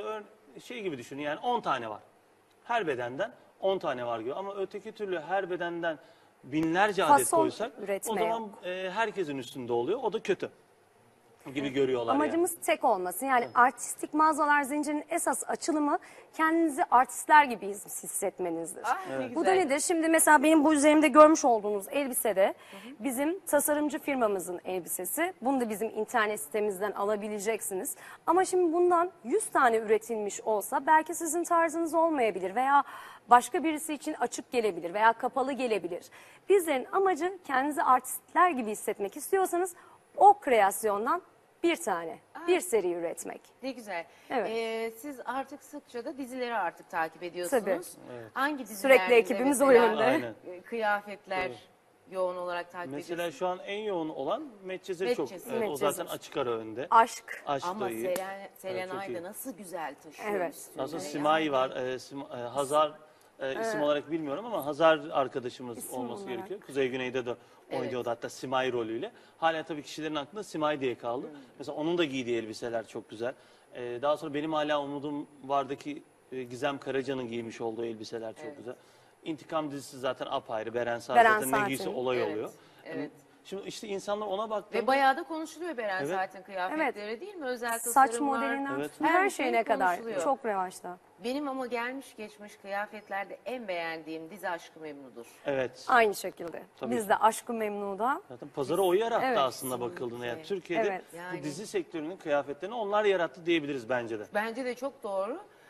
Speaker 2: şey gibi düşünün yani 10 tane var. Her bedenden 10 tane var gibi ama öteki türlü her bedenden binlerce adet
Speaker 4: Fason
Speaker 2: koysak o
Speaker 4: üretme
Speaker 2: zaman herkesin üstünde oluyor. O da kötü gibi görüyorlar yani.
Speaker 4: Amacımız tek olması. Yani artistik mağazalar zincirinin esas açılımı kendinizi artistler gibi hissetmenizdir.
Speaker 3: Ne
Speaker 4: Bu da
Speaker 3: güzel.
Speaker 4: nedir? Şimdi mesela benim bu üzerimde görmüş olduğunuz elbisede bizim tasarımcı firmamızın elbisesi. Bunu da bizim internet sitemizden alabileceksiniz. Ama şimdi bundan 100 tane üretilmiş olsa belki sizin tarzınız olmayabilir veya başka birisi için açık gelebilir veya kapalı gelebilir. Bizlerin amacı kendinizi artistler gibi hissetmek istiyorsanız o kreasyondan bir tane, bir seri üretmek.
Speaker 3: Ne güzel.
Speaker 4: Evet.
Speaker 3: Siz artık sıkça da dizileri artık takip ediyorsunuz.
Speaker 4: Tabii.
Speaker 3: Hangi dizilerde
Speaker 4: Sürekli ekibimiz o
Speaker 3: mesela,
Speaker 4: yönde.
Speaker 2: Aynen.
Speaker 3: Kıyafetler yoğun olarak takip
Speaker 2: Mesela
Speaker 3: ediyorsunuz?
Speaker 2: şu an en yoğun olan Medcezir çok.
Speaker 3: Medcezir.
Speaker 2: Evet, o
Speaker 4: Medcezir.
Speaker 2: zaten açık ara önde.
Speaker 4: Aşk.
Speaker 2: Aşk
Speaker 3: Ama
Speaker 2: da iyi.
Speaker 3: Selenay
Speaker 2: çok
Speaker 3: da
Speaker 2: iyi.
Speaker 3: nasıl güzel taşıyor.
Speaker 4: Evet.
Speaker 3: üstünde
Speaker 2: Aslında
Speaker 3: yani.
Speaker 2: Simay var. Hazar isim olarak bilmiyorum ama Hazar arkadaşımız
Speaker 4: İsim
Speaker 2: olması
Speaker 4: olarak.
Speaker 2: gerekiyor. Kuzey Güney'de de oynuyordu hatta Simay rolüyle. Hala tabii kişilerin aklında Simay diye kaldı. Mesela onun da giydiği elbiseler çok güzel. Daha sonra Benim Hala Umudum Var'daki Gizem Karaca'nın giymiş olduğu elbiseler çok güzel. İntikam dizisi zaten apayrı. Beren Saat
Speaker 4: Beren
Speaker 2: zaten ne
Speaker 4: Saat'in.
Speaker 2: giyse olay
Speaker 3: Evet,
Speaker 2: oluyor.
Speaker 3: evet.
Speaker 2: Şimdi işte insanlar ona baktığında...
Speaker 3: Ve bayağı da konuşuluyor Beren
Speaker 2: Evet.
Speaker 3: Saat'in kıyafetleri değil mi? Özel
Speaker 4: Saç
Speaker 3: tasarımlar.
Speaker 4: modelinden
Speaker 2: Evet.
Speaker 4: tutun
Speaker 3: Her
Speaker 4: her
Speaker 3: bir şey
Speaker 4: şeyine kadar
Speaker 3: konuşuluyor.
Speaker 4: çok revaçta.
Speaker 3: Benim ama gelmiş geçmiş kıyafetlerde en beğendiğim dizi Aşk-ı Memnu'dur.
Speaker 2: Evet.
Speaker 4: Aynı şekilde.
Speaker 2: Tabii.
Speaker 4: Biz de Aşk-ı Memnu'da
Speaker 2: Zaten pazarı o yarattı
Speaker 4: Evet.
Speaker 2: aslında bakıldığında. Yani Türkiye'de
Speaker 4: Evet.
Speaker 3: Yani-
Speaker 2: bu dizi sektörünün kıyafetlerini onlar yarattı diyebiliriz bence de.
Speaker 3: Bence de çok doğru.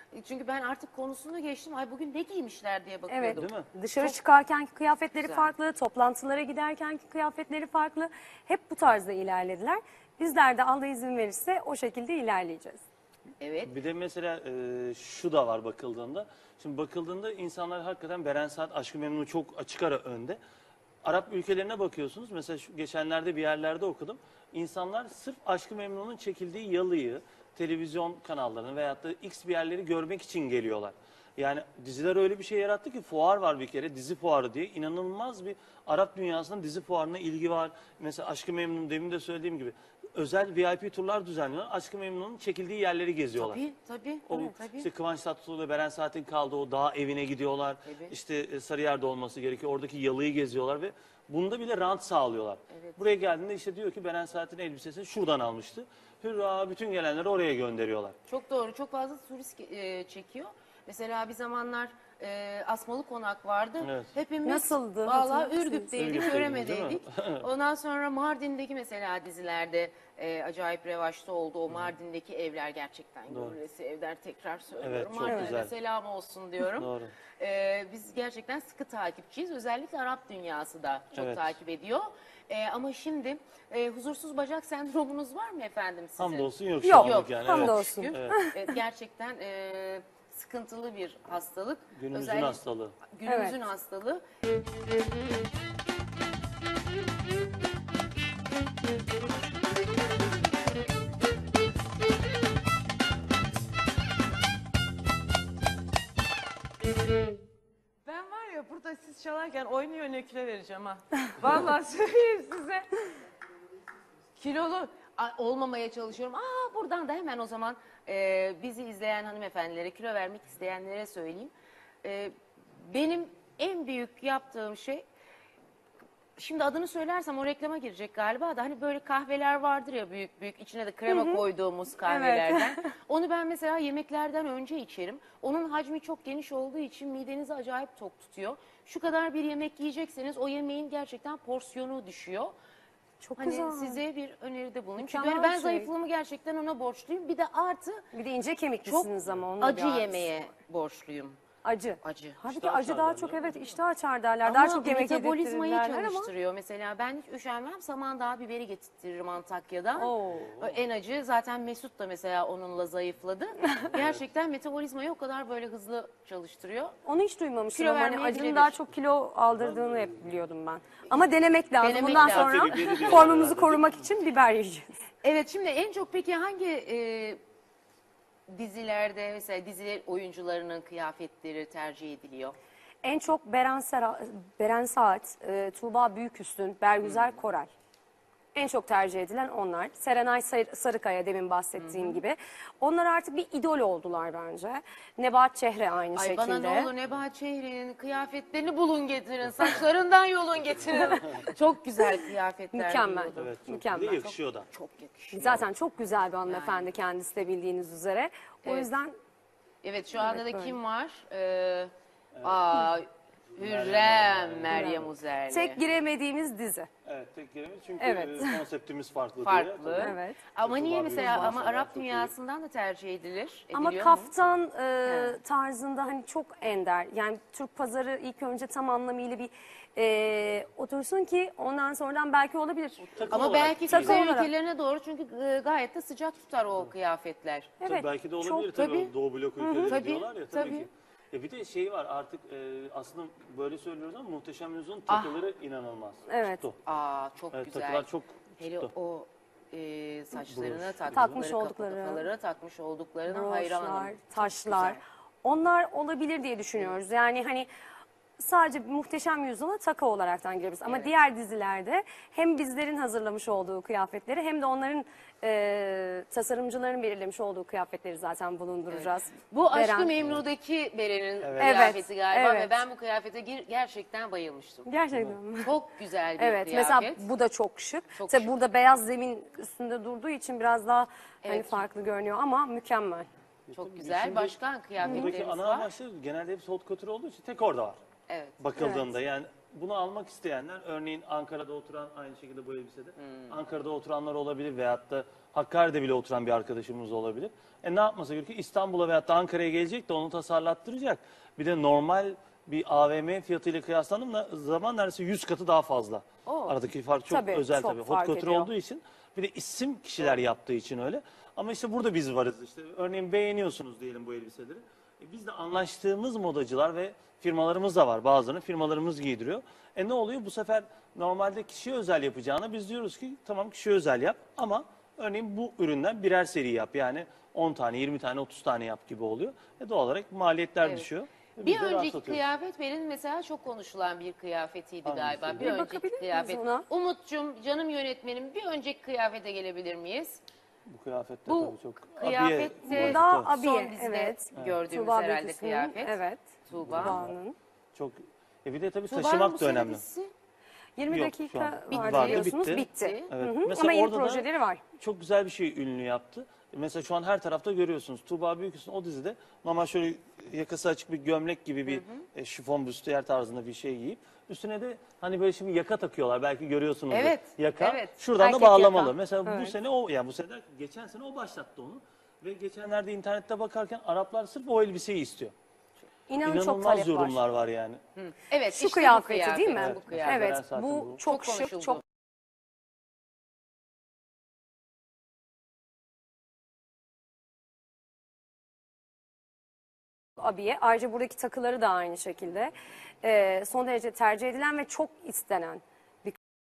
Speaker 3: Çünkü ben artık konusunu geçtim. Ay bugün ne giymişler diye bakıyordum.
Speaker 4: Evet.
Speaker 2: Değil mi?
Speaker 4: Dışarı çıkarkenki kıyafetleri
Speaker 3: güzel.
Speaker 4: farklı, toplantılara giderkenki kıyafetleri farklı. Hep bu tarzda ilerlediler. Bizler de Allah izin verirse o şekilde ilerleyeceğiz.
Speaker 3: Evet.
Speaker 2: Bir de mesela şu da var bakıldığında. Şimdi bakıldığında insanlar hakikaten Beren Saat, Aşk-ı Memnu çok açık ara önde. Arap ülkelerine bakıyorsunuz. Mesela şu geçenlerde bir yerlerde okudum. İnsanlar sırf Aşk-ı Memnu'nun çekildiği yalıyı, televizyon kanallarını veyahut da X bir yerleri görmek için geliyorlar. Yani diziler öyle bir şey yarattı ki fuar var bir kere, dizi fuarı diye. İnanılmaz bir Arap dünyasının dizi fuarına ilgi var. Mesela Aşk-ı Memnu, demin de söylediğim gibi özel VIP turlar düzenliyorlar. Aşk-ı Memnu'nun çekildiği yerleri geziyorlar.
Speaker 3: Tabii.
Speaker 2: O
Speaker 3: Tabii.
Speaker 2: işte Kıvanç Tatlıtuğ ve Beren Saat'in kaldığı o dağ evine gidiyorlar.
Speaker 3: Evet.
Speaker 2: İşte Sarıyer'de olması gerekiyor. Oradaki yalıyı geziyorlar ve bunda bile rant sağlıyorlar. Buraya geldiğinde işte diyor ki Beren Saat'in elbisesini şuradan almıştı. Hürra, bütün gelenleri oraya gönderiyorlar.
Speaker 3: Çok doğru. Çok fazla turist çekiyor. Mesela bir zamanlar Asmalı Konak vardı.
Speaker 2: Evet.
Speaker 3: Hepimiz
Speaker 4: Nasıldı?
Speaker 3: Vallahi
Speaker 4: Hatırlıyor musunuz?
Speaker 3: Ürgüp'teydik,
Speaker 2: Ürgüp'teydik,
Speaker 3: göremediydik. Ondan sonra Mardin'deki mesela dizilerde acayip revaçta oldu. O Mardin'deki evler gerçekten görülesi evler, tekrar söylüyorum.
Speaker 2: Evet, çok
Speaker 3: Mardin'e
Speaker 2: güzel.
Speaker 3: de selam olsun diyorum.
Speaker 2: Doğru.
Speaker 3: Biz gerçekten sıkı takipçiyiz. Özellikle Arap dünyası da çok
Speaker 2: Evet.
Speaker 3: takip ediyor. Ama şimdi huzursuz bacak sendromunuz var mı efendim sizin?
Speaker 2: Hamdolsun yok şu
Speaker 4: Yok,
Speaker 2: anlık yani.
Speaker 4: hamdolsun.
Speaker 2: Evet.
Speaker 3: Gerçekten sıkıntılı bir hastalık.
Speaker 2: Günümüzün
Speaker 3: Özellikle
Speaker 2: hastalığı.
Speaker 3: Günümüzün
Speaker 4: Evet.
Speaker 3: hastalığı.
Speaker 5: Ben var ya burada siz çalarken oynuyor ne kilo vereceğim ha. Vallahi söyleyeyim size.
Speaker 3: Kilolu olmamaya çalışıyorum. Buradan da hemen o zaman bizi izleyen hanımefendilere, kilo vermek isteyenlere söyleyeyim. Benim en büyük yaptığım şey, şimdi adını söylersem o reklama girecek galiba da, hani böyle kahveler vardır ya, büyük büyük içine de krema koyduğumuz kahvelerden. Onu ben mesela yemeklerden önce içerim. Onun hacmi çok geniş olduğu için midenizi acayip tok tutuyor. Şu kadar bir yemek yiyecekseniz o yemeğin gerçekten porsiyonu düşüyor.
Speaker 4: Çok
Speaker 3: Hani
Speaker 4: güzel.
Speaker 3: size bir öneride bulunayım. Çünkü
Speaker 4: Mükemmel
Speaker 3: hani ben
Speaker 4: bir şey.
Speaker 3: zayıflığımı gerçekten ona borçluyum. Bir de artı
Speaker 4: Bir de ince
Speaker 3: çok
Speaker 4: kemiklisiniz ama onun da
Speaker 3: acı
Speaker 4: bir artısı
Speaker 3: yemeye
Speaker 4: var.
Speaker 3: borçluyum.
Speaker 4: Acı.
Speaker 3: Acı.
Speaker 4: Halbuki
Speaker 2: İştah
Speaker 4: acı
Speaker 2: açar
Speaker 4: daha
Speaker 2: derler.
Speaker 4: çok, evet, iştah açar derler.
Speaker 3: Ama
Speaker 4: Daha çok yemek
Speaker 3: metabolizmayı
Speaker 4: yedirtirler ama.
Speaker 3: çalıştırıyor. Mesela ben hiç üşenmem. Samandağ biberi getirtirim Antakya'dan.
Speaker 4: Oo.
Speaker 3: En acı. Zaten Mesut da mesela onunla zayıfladı. Gerçekten metabolizmayı o kadar böyle hızlı çalıştırıyor.
Speaker 4: Onu hiç duymamıştım
Speaker 3: Kilo
Speaker 4: ama hani
Speaker 3: vermeye
Speaker 4: acının
Speaker 3: birebir.
Speaker 4: daha çok kilo aldırdığını hep biliyordum ben. Ama denemek lazım.
Speaker 3: Denemek
Speaker 4: Bundan
Speaker 3: lazım.
Speaker 4: sonra
Speaker 2: Biberi diyorlar
Speaker 4: formumuzu
Speaker 2: herhalde,
Speaker 4: korumak için biber yiyeceğiz.
Speaker 3: Evet, şimdi en çok peki hangi dizilerde mesela dizi oyuncularının kıyafetleri tercih ediliyor?
Speaker 4: En çok Beren Saat, Tuğba Büyüküstün, Bergüzar Koray. En çok tercih edilen onlar. Serenay Sarıkaya, demin bahsettiğim gibi. Onlar artık bir idol oldular bence. Nebahat Çehre aynı
Speaker 3: Ay
Speaker 4: şekilde.
Speaker 3: bana ne olur Nebahat Çehre'nin kıyafetlerini bulun getirin. Saçlarından yolun getirin. Çok güzel kıyafetler
Speaker 4: Mükemmel.
Speaker 3: giyiyordu.
Speaker 2: Evet, çok
Speaker 4: Mükemmel.
Speaker 2: Bir de yakışıyor da.
Speaker 3: Çok yakışıyor.
Speaker 4: Zaten çok güzel bir hanımefendi kendisi de, bildiğiniz üzere. O
Speaker 3: Evet.
Speaker 4: yüzden
Speaker 3: Evet, şu anda da
Speaker 4: böyle.
Speaker 3: kim var? Hürrem Meryem Uzerli.
Speaker 4: tek giremediğimiz dizi.
Speaker 2: Evet, tek kelime çünkü
Speaker 4: Evet.
Speaker 2: konseptimiz farklı.
Speaker 3: Farklı.
Speaker 2: diye. Tabii.
Speaker 4: Evet.
Speaker 3: Ama niye
Speaker 2: Tuğba
Speaker 3: mesela,
Speaker 2: Büyüküstün
Speaker 3: ama
Speaker 2: mesela
Speaker 3: Arap
Speaker 2: çok iyi.
Speaker 3: dünyasından da tercih edilir.
Speaker 4: Ama
Speaker 3: ediliyor mu?
Speaker 4: kaftan tarzında hani çok ender. Yani Türk pazarı ilk önce tam anlamıyla bir otursun ki ondan sonradan belki olabilir.
Speaker 2: Takım
Speaker 3: Ama
Speaker 2: olarak
Speaker 3: belki
Speaker 4: Takım
Speaker 3: kuzey
Speaker 4: olarak.
Speaker 3: ülkelerine doğru, çünkü gayet de sıcak tutar o kıyafetler.
Speaker 2: Tabii
Speaker 4: Evet.
Speaker 2: belki de
Speaker 4: çok-
Speaker 2: olabilir tabii.
Speaker 3: tabii.
Speaker 2: Doğu blok ülkeleri
Speaker 3: Tabii,
Speaker 2: diyorlar ya tabii,
Speaker 3: tabii.
Speaker 2: ki. Bir de şey var artık aslında böyle söylüyoruz ama Muhteşem Yüzyıl'ın takıları inanılmaz.
Speaker 4: Evet.
Speaker 2: Tuttu.
Speaker 3: Çok
Speaker 2: Evet,
Speaker 3: güzel.
Speaker 2: takılar çok
Speaker 3: Hele
Speaker 2: tuttu.
Speaker 3: o saçlarına
Speaker 2: Broş.
Speaker 4: Takmış
Speaker 3: takmış
Speaker 4: oldukları.
Speaker 3: kafalarına takmış olduklarına hayranım.
Speaker 4: Broşlar,
Speaker 3: Çok
Speaker 4: taşlar.
Speaker 3: güzel.
Speaker 4: Onlar olabilir diye düşünüyoruz. Yani hani sadece Muhteşem Yüzyıl'a takı olaraktan girebiliriz. Ama
Speaker 3: Evet.
Speaker 4: diğer dizilerde hem bizlerin hazırlamış olduğu kıyafetleri hem de onların tasarımcıların belirlemiş olduğu kıyafetleri zaten bulunduracağız.
Speaker 3: Bu Aşk-ı
Speaker 4: Beren-
Speaker 3: Memnu'daki Beren'in
Speaker 2: Evet.
Speaker 3: kıyafeti galiba
Speaker 4: evet.
Speaker 3: ve ben bu kıyafete gerçekten bayılmıştım.
Speaker 4: Gerçekten.
Speaker 3: Çok güzel bir
Speaker 4: Evet,
Speaker 3: kıyafet.
Speaker 4: mesela bu da çok şık.
Speaker 3: Çok
Speaker 4: Tabii
Speaker 3: şık.
Speaker 4: burada beyaz zemin üstünde durduğu için biraz daha hani
Speaker 3: Evet.
Speaker 4: farklı görünüyor ama mükemmel.
Speaker 3: Çok
Speaker 2: Tabii,
Speaker 3: güzel.
Speaker 2: şimdi
Speaker 3: Başka
Speaker 2: Buradaki
Speaker 3: kıyafetlerimiz
Speaker 2: ana
Speaker 3: var.
Speaker 2: amaçlı genelde hepsi haute couture olduğu için tek orada var.
Speaker 3: Evet.
Speaker 2: Bakıldığında yani bunu almak isteyenler, örneğin Ankara'da oturan, aynı şekilde bu elbisede Ankara'da oturanlar olabilir veyahut da Hakkari'de bile oturan bir arkadaşımız olabilir. Ne yapması gerekiyor? İstanbul'a veyahut da Ankara'ya gelecek de onu tasarlattıracak. Bir de normal bir AVM fiyatıyla kıyaslandığım zaman neredeyse 100 katı daha fazla. Aradaki fark çok
Speaker 4: Tabii,
Speaker 2: özel
Speaker 4: çok
Speaker 2: tabii. Hot
Speaker 4: fark
Speaker 2: couture
Speaker 4: ediyor.
Speaker 2: olduğu için, bir de isim kişiler yaptığı için öyle. Ama işte burada biz varız. İşte örneğin beğeniyorsunuz diyelim bu elbiseleri. Biz de anlaştığımız modacılar ve firmalarımız da var. Bazılarını firmalarımız giydiriyor. Ne oluyor? Bu sefer normalde kişiye özel yapacağına biz diyoruz ki tamam kişiye özel yap ama örneğin bu üründen birer seri yap. Yani 10 tane, 20 tane, 30 tane yap gibi oluyor. Doğal olarak maliyetler
Speaker 3: Evet.
Speaker 2: düşüyor. Biz
Speaker 3: Bir
Speaker 2: de
Speaker 3: önceki
Speaker 2: rahatlatıyoruz.
Speaker 3: kıyafet benim mesela çok konuşulan bir kıyafetiydi
Speaker 2: Hangisi?
Speaker 3: galiba.
Speaker 2: Bir
Speaker 3: Bir
Speaker 4: bakabilir
Speaker 3: önceki
Speaker 4: miyiz
Speaker 3: kıyafet.
Speaker 4: ona?
Speaker 3: Umut'cum, canım yönetmenim, bir önceki kıyafete gelebilir miyiz?
Speaker 2: Bu kıyafette
Speaker 3: Bu
Speaker 2: tabii çok
Speaker 3: kıyafette
Speaker 2: abiye,
Speaker 4: Daha
Speaker 2: tabii.
Speaker 4: abiye,
Speaker 3: son dizide
Speaker 4: evet.
Speaker 3: gördüğümüz
Speaker 4: Tuğba
Speaker 3: herhalde
Speaker 4: Büyüküstü'nün,
Speaker 3: kıyafet.
Speaker 4: Evet.
Speaker 3: Tuğba.
Speaker 4: Tuğba'nın.
Speaker 2: Çok bir de tabii
Speaker 3: Tuğba'nın bu
Speaker 2: taşımak da
Speaker 3: sene
Speaker 2: önemli.
Speaker 3: dizisi
Speaker 4: 20
Speaker 2: Yok,
Speaker 4: dakika
Speaker 2: şu an
Speaker 4: var
Speaker 2: vardı,
Speaker 4: biliyorsunuz.
Speaker 2: bitti.
Speaker 4: Bitti.
Speaker 2: Evet.
Speaker 4: Hı hı.
Speaker 2: Mesela
Speaker 4: Ama yeni
Speaker 2: orada da
Speaker 4: projeleri var.
Speaker 2: çok güzel bir şey ünlü yaptı. Mesela şu an her tarafta görüyorsunuz. Tuğba Büyüküstün o dizide normal şöyle yakası açık bir gömlek gibi bir şifon büstiyer tarzında bir şey giyip üstüne de hani böyle şimdi yaka takıyorlar. Belki görüyorsunuz.
Speaker 3: Evet,
Speaker 2: Yaka.
Speaker 3: evet.
Speaker 2: Şuradan
Speaker 4: Erkek
Speaker 2: da bağlamalı.
Speaker 4: yaka.
Speaker 2: Mesela bu
Speaker 4: Evet.
Speaker 2: sene o yani bu sene geçen sene o başlattı onu. Ve geçenlerde internette bakarken Araplar sırf o elbiseyi istiyor.
Speaker 4: İnanın çok
Speaker 2: İnanılmaz
Speaker 4: talep var.
Speaker 2: yorumlar var yani.
Speaker 3: Evet,
Speaker 4: Şu
Speaker 3: işte bu
Speaker 4: kıyafeti değil mi?
Speaker 3: Bu kıyafet.
Speaker 2: Beren
Speaker 4: Evet,
Speaker 2: Saat'in
Speaker 4: bu
Speaker 2: bu.
Speaker 4: çok
Speaker 3: Çok
Speaker 4: şık,
Speaker 3: konuşuldu.
Speaker 4: çok abiye. Ayrıca buradaki takıları da aynı şekilde. Son derece tercih edilen ve çok istenen bir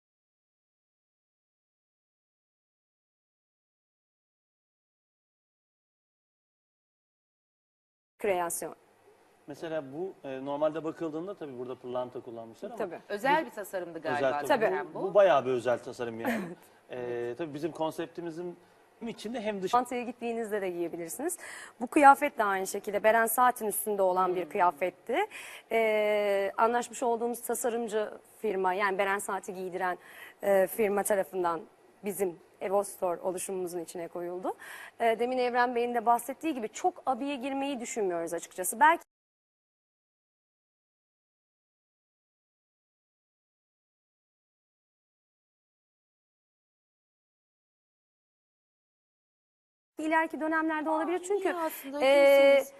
Speaker 4: kreasyon.
Speaker 2: Mesela bu normalde bakıldığında tabii burada pırlanta kullanmışlar ama
Speaker 4: Tabii.
Speaker 3: Özel bir tasarımdı galiba
Speaker 2: özel
Speaker 3: zaten
Speaker 2: tabii.
Speaker 3: bu.
Speaker 2: Bu bayağı bir özel tasarım yani. Tabii bizim konseptimizin içinde hem dış
Speaker 4: Mantaya gittiğinizde de giyebilirsiniz. Bu kıyafet de aynı şekilde Beren Saat'in üstünde olan bir kıyafetti. Anlaşmış olduğumuz tasarımcı firma yani Beren Saat'i giydiren firma tarafından bizim Evostore oluşumumuzun içine koyuldu. Demin Evren Bey'in de bahsettiği gibi çok abiye girmeyi düşünmüyoruz açıkçası. Belki ileriki dönemlerde olabilir çünkü
Speaker 3: niye aslında
Speaker 4: e,
Speaker 3: değilsiniz?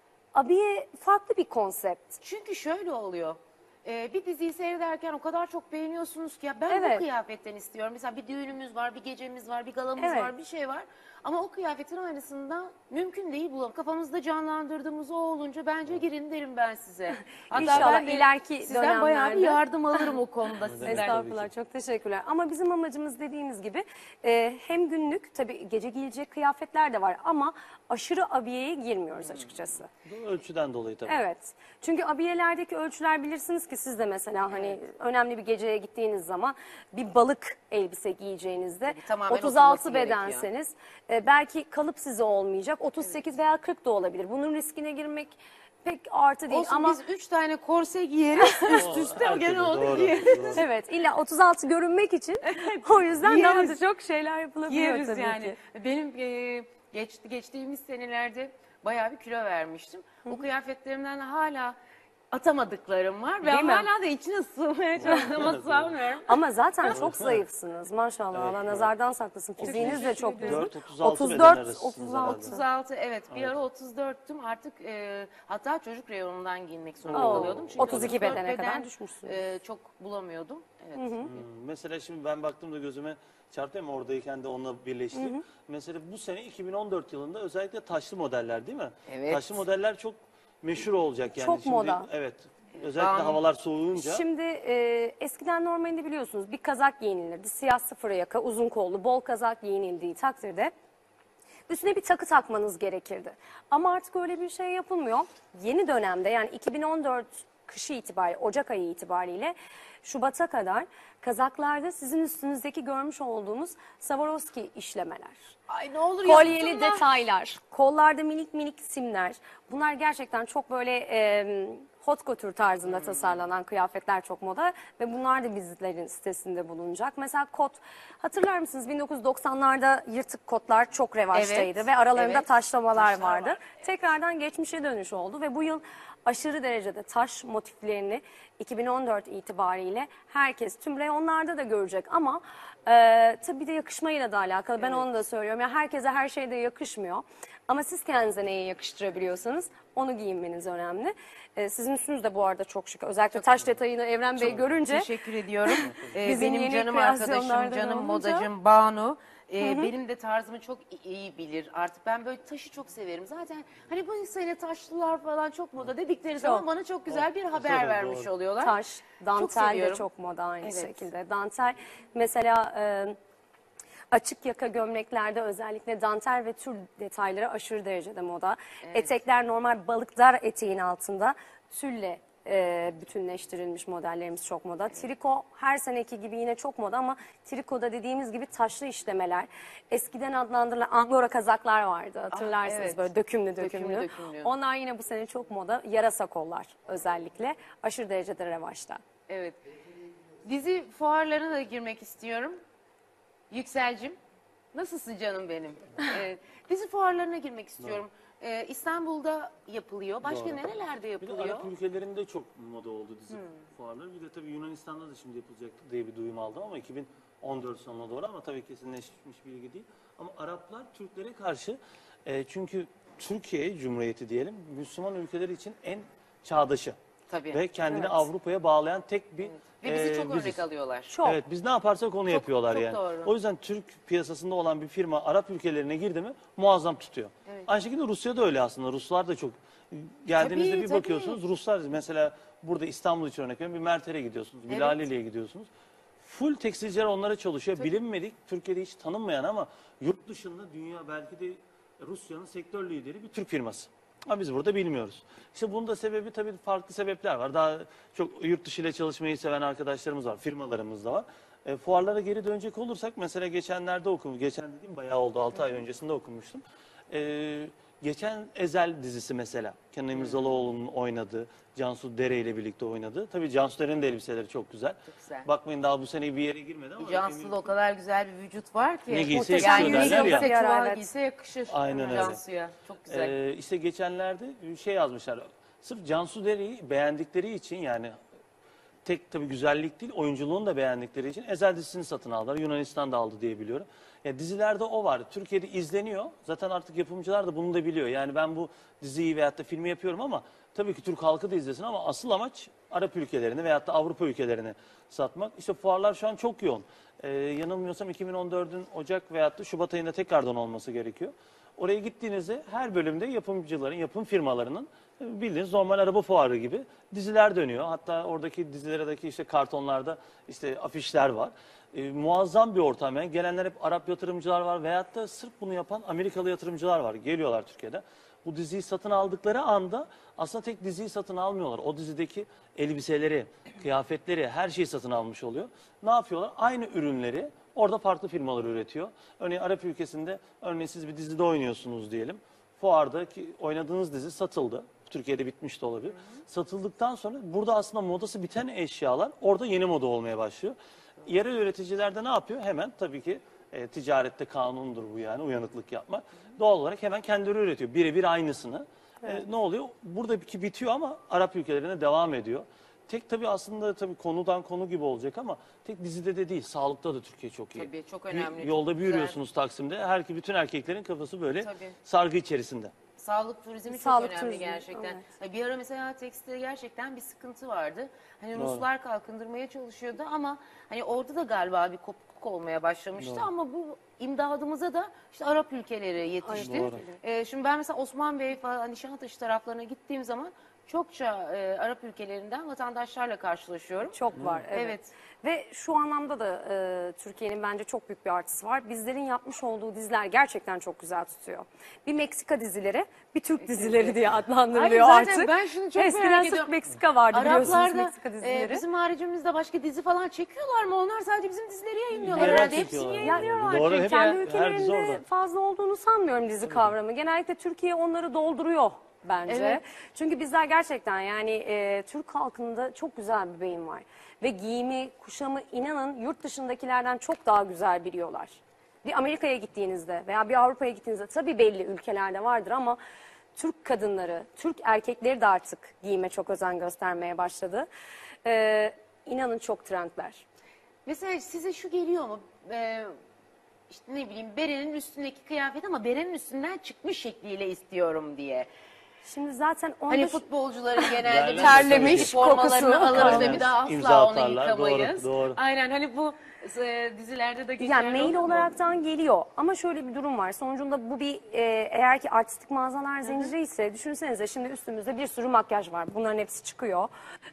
Speaker 4: abiye farklı bir konsept.
Speaker 3: Çünkü şöyle oluyor. Bir diziyi seyrederken o kadar çok beğeniyorsunuz ki ya ben
Speaker 4: Evet.
Speaker 3: bu kıyafetten istiyorum. Mesela bir düğünümüz var, bir gecemiz var, bir galamız
Speaker 4: Evet.
Speaker 3: var, bir şey var. Ama o kıyafetin aynısından mümkün değil bulalım. Kafamızda canlandırdığımız o olunca bence girin derim ben size. Hatta
Speaker 4: İnşallah
Speaker 3: ben de
Speaker 4: ileriki
Speaker 3: sizden bayağı bir
Speaker 4: dönemlerde.
Speaker 3: yardım alırım o konuda sizden.
Speaker 4: Estağfurullah, çok teşekkürler. Ama bizim amacımız dediğimiz gibi hem günlük tabii gece giyilecek kıyafetler de var ama aşırı abiyeye girmiyoruz açıkçası.
Speaker 2: bu ölçüden dolayı tabii.
Speaker 4: Evet. Çünkü abiyelerdeki ölçüler bilirsiniz ki siz de mesela hani önemli bir geceye gittiğiniz zaman bir balık elbise giyeceğinizde
Speaker 3: tamamen
Speaker 4: 36
Speaker 3: oturması gerekiyor.
Speaker 4: bedenseniz belki kalıp size olmayacak. 38 veya 40 da olabilir. Bunun riskine girmek pek artı değil
Speaker 3: Olsun
Speaker 4: ama
Speaker 3: biz 3 tane korse giyeriz üst üste
Speaker 2: Herkese
Speaker 3: gene onu
Speaker 2: doğru,
Speaker 3: giyeriz.
Speaker 2: doğru.
Speaker 4: evet illa 36 görünmek için o yüzden daha da çok şeyler yapılabiliyor
Speaker 3: Yeriz
Speaker 4: tabii
Speaker 3: yani.
Speaker 4: ki.
Speaker 3: Benim geçtiğimiz senelerde bayağı bir kilo vermiştim. O kıyafetlerimden hala atamadıklarım var ve
Speaker 4: Değil mi?
Speaker 3: hala da içine sığmaya çalıştığıma sığamıyorum.
Speaker 4: Ama zaten çok zayıfsınız maşallah. Allah nazardan saklasın. Fiziğiniz de çok
Speaker 3: teşekkür
Speaker 4: güzel.
Speaker 2: 4-36 beden arasısınız
Speaker 4: 36.
Speaker 2: herhalde.
Speaker 3: 36 evet bir ara 34'tüm artık hatta çocuk reyonundan giyinmek zorunda
Speaker 4: Oo,
Speaker 3: kalıyordum. Çünkü
Speaker 4: 32
Speaker 3: 34
Speaker 4: bedene kadar
Speaker 3: beden,
Speaker 4: düşmüşsünüz.
Speaker 3: çok bulamıyordum. Evet.
Speaker 2: Mesela şimdi ben baktığımda gözüme çarptı ama oradayken de onunla birleştirdim. Mesela bu sene 2014 yılında özellikle taşlı modeller değil mi?
Speaker 3: Evet.
Speaker 2: Taşlı modeller çok meşhur olacak yani.
Speaker 4: Çok
Speaker 2: Şimdi,
Speaker 4: moda.
Speaker 2: Evet. Özellikle
Speaker 3: Bam.
Speaker 2: havalar soğuyunca.
Speaker 4: Şimdi eskiden normalde biliyorsunuz bir kazak giyinilirdi. Siyah sıfır yaka, uzun kollu, bol kazak giyinildiği takdirde üstüne bir takı takmanız gerekirdi. Ama artık öyle bir şey yapılmıyor. Yeni dönemde yani 2014 kışı itibariyle, Ocak ayı itibariyle Şubat'a kadar kazaklarda sizin üstünüzdeki görmüş olduğunuz Swarovski işlemeler.
Speaker 3: Ay ne olur
Speaker 4: Kolyeli
Speaker 3: yaptım da.
Speaker 4: detaylar, kollarda minik minik simler. Bunlar gerçekten çok böyle hot couture tarzında tasarlanan kıyafetler çok moda ve bunlar da bizlerin sitesinde bulunacak. Mesela kot, hatırlar mısınız 1990'larda yırtık kotlar çok revaçtaydı
Speaker 3: Evet,
Speaker 4: ve aralarında
Speaker 3: evet.
Speaker 4: taşlamalar
Speaker 3: Taşlar
Speaker 4: vardı.
Speaker 3: var.
Speaker 4: Tekrardan geçmişe dönüş oldu ve bu yıl aşırı derecede taş motiflerini 2014 itibariyle herkes tüm reyonlarda da görecek ama tabii de yakışmayla da alakalı. Ben onu da söylüyorum. Yani herkese her şey de yakışmıyor. Ama siz kendinize neyi yakıştırabiliyorsanız onu giyinmeniz önemli. Sizin üstünüz de bu arada çok şık. Özellikle taş detayını Evren Bey görünce
Speaker 3: Teşekkür ediyorum.
Speaker 4: Bizim
Speaker 3: Benim
Speaker 4: yeni
Speaker 3: canım arkadaşım,
Speaker 4: kreasyonlardan
Speaker 3: canım
Speaker 4: olunca.
Speaker 3: modacım Banu. Benim de tarzımı çok iyi bilir. Artık ben böyle taşı çok severim. Zaten hani bu sene taşlılar falan çok moda dedikleri zaman bana çok güzel bir haber
Speaker 2: Tabii,
Speaker 3: vermiş
Speaker 2: doğru.
Speaker 3: oluyorlar.
Speaker 4: taş, dantel de
Speaker 3: seviyorum.
Speaker 4: çok moda aynı
Speaker 3: Evet.
Speaker 4: şekilde. Dantel mesela açık yaka gömleklerde özellikle dantel ve tül detayları aşırı derecede moda. Etekler normal balıkdar eteğin altında tülle bütünleştirilmiş modellerimiz çok moda. Triko her seneki gibi yine çok moda ama trikoda dediğimiz gibi taşlı işlemeler. Eskiden adlandırılan angora kazaklar vardı hatırlarsınız
Speaker 3: evet.
Speaker 4: böyle dökümlü.
Speaker 3: Dökümlü.
Speaker 4: Onlar yine bu sene çok moda. Yarasa kollar özellikle aşırı derecede revaçta.
Speaker 3: Evet. Dizi fuarlarına da girmek istiyorum. Yükselcim. Nasılsın canım benim? Evet. Dizi fuarlarına girmek istiyorum. İstanbul'da yapılıyor. Başka
Speaker 2: Doğru.
Speaker 3: nerelerde
Speaker 2: Bir de
Speaker 3: yapılıyor?
Speaker 2: Arap ülkelerinde çok moda oldu dizi fuarları. Bir de tabii Yunanistan'da da şimdi yapılacak diye bir duyum aldım ama 2014 sonuna doğru ama tabii kesinleşmiş bilgi değil. Ama Araplar Türklere karşı çünkü Türkiye Cumhuriyeti diyelim Müslüman ülkeler için en çağdaşı.
Speaker 3: Tabii.
Speaker 2: Ve kendini
Speaker 4: Evet.
Speaker 2: Avrupa'ya bağlayan tek bir
Speaker 3: Ve bizi çok
Speaker 2: biziz.
Speaker 3: örnek alıyorlar.
Speaker 4: Çok.
Speaker 2: Evet biz ne yaparsak onu yapıyorlar
Speaker 3: çok
Speaker 2: yani.
Speaker 3: doğru.
Speaker 2: O yüzden Türk piyasasında olan bir firma Arap ülkelerine girdi mi muazzam tutuyor.
Speaker 3: Evet.
Speaker 2: Aynı şekilde Rusya'da öyle aslında. Ruslar da çok geldiğinizde
Speaker 3: Tabii,
Speaker 2: bir
Speaker 3: tabii.
Speaker 2: bakıyorsunuz. Ruslar mesela burada İstanbul için örnek veriyorum bir Merter'e gidiyorsunuz. Bir Laleli'ye gidiyorsunuz. Full tekstilciler onlara çalışıyor. Bilinmedik Türkiye'de hiç tanınmayan ama yurt dışında dünya belki de Rusya'nın sektör lideri bir Türk firması. Ama biz burada bilmiyoruz. İşte bunun da sebebi tabii farklı sebepler var. Daha çok yurt dışı ile çalışmayı seven arkadaşlarımız var, firmalarımız da var. Fuarlara geri dönecek olursak mesela geçenlerde geçen dediğim bayağı oldu 6 ay öncesinde okumuştum. Geçen Ezel dizisi mesela Kenan İmirzalıoğlu'nun oynadığı, Cansu Dere ile birlikte oynadığı. Tabii Cansu Dere'nin de elbiseleri çok güzel.
Speaker 3: Çok güzel.
Speaker 2: Bakmayın daha bu sene bir yere girmedi ama.
Speaker 3: Cansu'da o kadar güzel bir vücut var ki.
Speaker 2: Ne giyse
Speaker 4: yakışıyor
Speaker 3: yani
Speaker 4: derler ya.
Speaker 3: giyse çuval
Speaker 4: Evet.
Speaker 3: giyse yakışır.
Speaker 2: Aynen öyle.
Speaker 3: Cansu'ya. Çok güzel.
Speaker 2: İşte geçenlerde şey yazmışlar. Sırf Cansu Dere'yi beğendikleri için yani tek tabii güzellik değil oyunculuğunu da beğendikleri için Ezel dizisini satın aldılar. Yunanistan'da aldı diye biliyorum. Ya dizilerde o var. Türkiye'de izleniyor. Zaten artık yapımcılar da bunu da biliyor. Yani ben bu diziyi veyahut da filmi yapıyorum ama tabii ki Türk halkı da izlesin ama asıl amaç Arap ülkelerini veyahut da Avrupa ülkelerini satmak. İşte fuarlar şu an çok yoğun. Yanılmıyorsam 2014'ün Ocak veyahut da Şubat ayında tekrardan olması gerekiyor. Oraya gittiğinizde her bölümde yapımcıların, yapım firmalarının bildiğiniz normal araba fuarı gibi diziler dönüyor. Hatta oradaki dizilerdeki işte kartonlarda işte afişler var. Muazzam bir ortam. Yani gelenler hep Arap yatırımcılar var veyahut da sırf bunu yapan Amerikalı yatırımcılar var. Geliyorlar Türkiye'de. Bu diziyi satın aldıkları anda aslında tek diziyi satın almıyorlar. O dizideki elbiseleri, kıyafetleri, her şeyi satın almış oluyor. Ne yapıyorlar? Aynı ürünleri orada farklı firmalar üretiyor. Örneğin Arap ülkesinde, örneğin siz bir dizide oynuyorsunuz diyelim. Fuardaki oynadığınız dizi satıldı. Türkiye'de bitmiş de olabilir. Satıldıktan sonra burada aslında modası biten eşyalar orada yeni moda olmaya başlıyor. Yerel üreticiler de ne yapıyor? Hemen tabii ki ticarette kanundur bu yani uyanıklık yapmak. Doğal olarak hemen kendileri üretiyor. Birebir aynısını. Ne oluyor? Buradaki bitiyor ama Arap ülkelerine devam ediyor. Tek tabii aslında tabii konudan konu gibi olacak ama tek dizide de değil. Sağlıkta da Türkiye çok iyi.
Speaker 3: Tabii, çok önemli,
Speaker 2: Yolda
Speaker 3: çok
Speaker 2: bir yürüyorsunuz Taksim'de. Bütün erkeklerin kafası böyle
Speaker 3: Tabii.
Speaker 2: sargı içerisinde.
Speaker 3: Sağlık turizmi
Speaker 4: Sağlık
Speaker 3: çok önemli
Speaker 4: turizmi,
Speaker 3: gerçekten. Bir ara mesela tekstilde gerçekten bir sıkıntı vardı. Hani
Speaker 2: Doğru.
Speaker 3: Ruslar kalkındırmaya çalışıyordu ama hani orada da galiba bir kopukluk olmaya başlamıştı ama bu imdadımıza da işte Arap ülkeleri yetişti.
Speaker 2: Doğru.
Speaker 3: Şimdi ben mesela Osman Bey falan Nişantaşı taraflarına gittiğim zaman çokça Arap ülkelerinden vatandaşlarla karşılaşıyorum.
Speaker 4: Çok var. Evet.
Speaker 3: Evet.
Speaker 4: Ve şu anlamda da Türkiye'nin bence çok büyük bir artısı var. Bizlerin yapmış olduğu diziler gerçekten çok güzel tutuyor. Bir Meksika dizileri, bir Türk dizileri diye adlandırılıyor
Speaker 3: Hayır, zaten
Speaker 4: artık.
Speaker 3: ben şunu çok
Speaker 4: Eskiden
Speaker 3: merak
Speaker 4: sırf
Speaker 3: ediyorum.
Speaker 4: Meksika vardı biliyorsunuz
Speaker 3: Araplarda
Speaker 4: Meksika dizileri.
Speaker 3: bizim haricimizde başka dizi falan çekiyorlar mı? Onlar sadece bizim dizileri yayınlıyorlar
Speaker 2: Yerel
Speaker 3: herhalde. Hepsini
Speaker 2: çekiyorlar.
Speaker 3: yayınlıyorlar.
Speaker 2: Doğru, hep
Speaker 4: Kendi
Speaker 2: her dizi
Speaker 4: ülkelerinde
Speaker 2: orada.
Speaker 4: fazla olduğunu sanmıyorum dizi kavramı. Genellikle Türkiye onları dolduruyor bence.
Speaker 3: Evet.
Speaker 4: Çünkü bizler gerçekten yani Türk halkında çok güzel bir beyin var. Ve giyimi, kuşamı inanın yurt dışındakilerden çok daha güzel biliyorlar. Bir Amerika'ya gittiğinizde veya bir Avrupa'ya gittiğinizde tabii belli ülkelerde vardır ama Türk kadınları, Türk erkekleri de artık giyime çok özen göstermeye başladı. İnanın çok trendler.
Speaker 3: Mesela size şu geliyor mu? İşte ne bileyim berenin üstündeki kıyafet ama berenin üstünden çıkmış şekliyle istiyorum diye.
Speaker 4: Şimdi zaten onda
Speaker 3: Hani futbolcuların genelde
Speaker 2: Derler,
Speaker 3: bir
Speaker 4: terlemiş,
Speaker 3: formalarını
Speaker 4: kokusu
Speaker 3: alırız da
Speaker 2: kalmış.
Speaker 3: bir daha asla
Speaker 2: İmza
Speaker 3: onu
Speaker 2: atarlar,
Speaker 3: yıkamayız.
Speaker 2: doğru.
Speaker 3: Aynen hani bu dizilerde de geçerli
Speaker 4: yani mail
Speaker 3: olur mu?
Speaker 4: olaraktan geliyor ama şöyle bir durum var. Sonucunda bu bir eğer ki artistik mağazalar zinciri ise düşünsenize şimdi üstümüzde bir sürü makyaj var. Bunların hepsi çıkıyor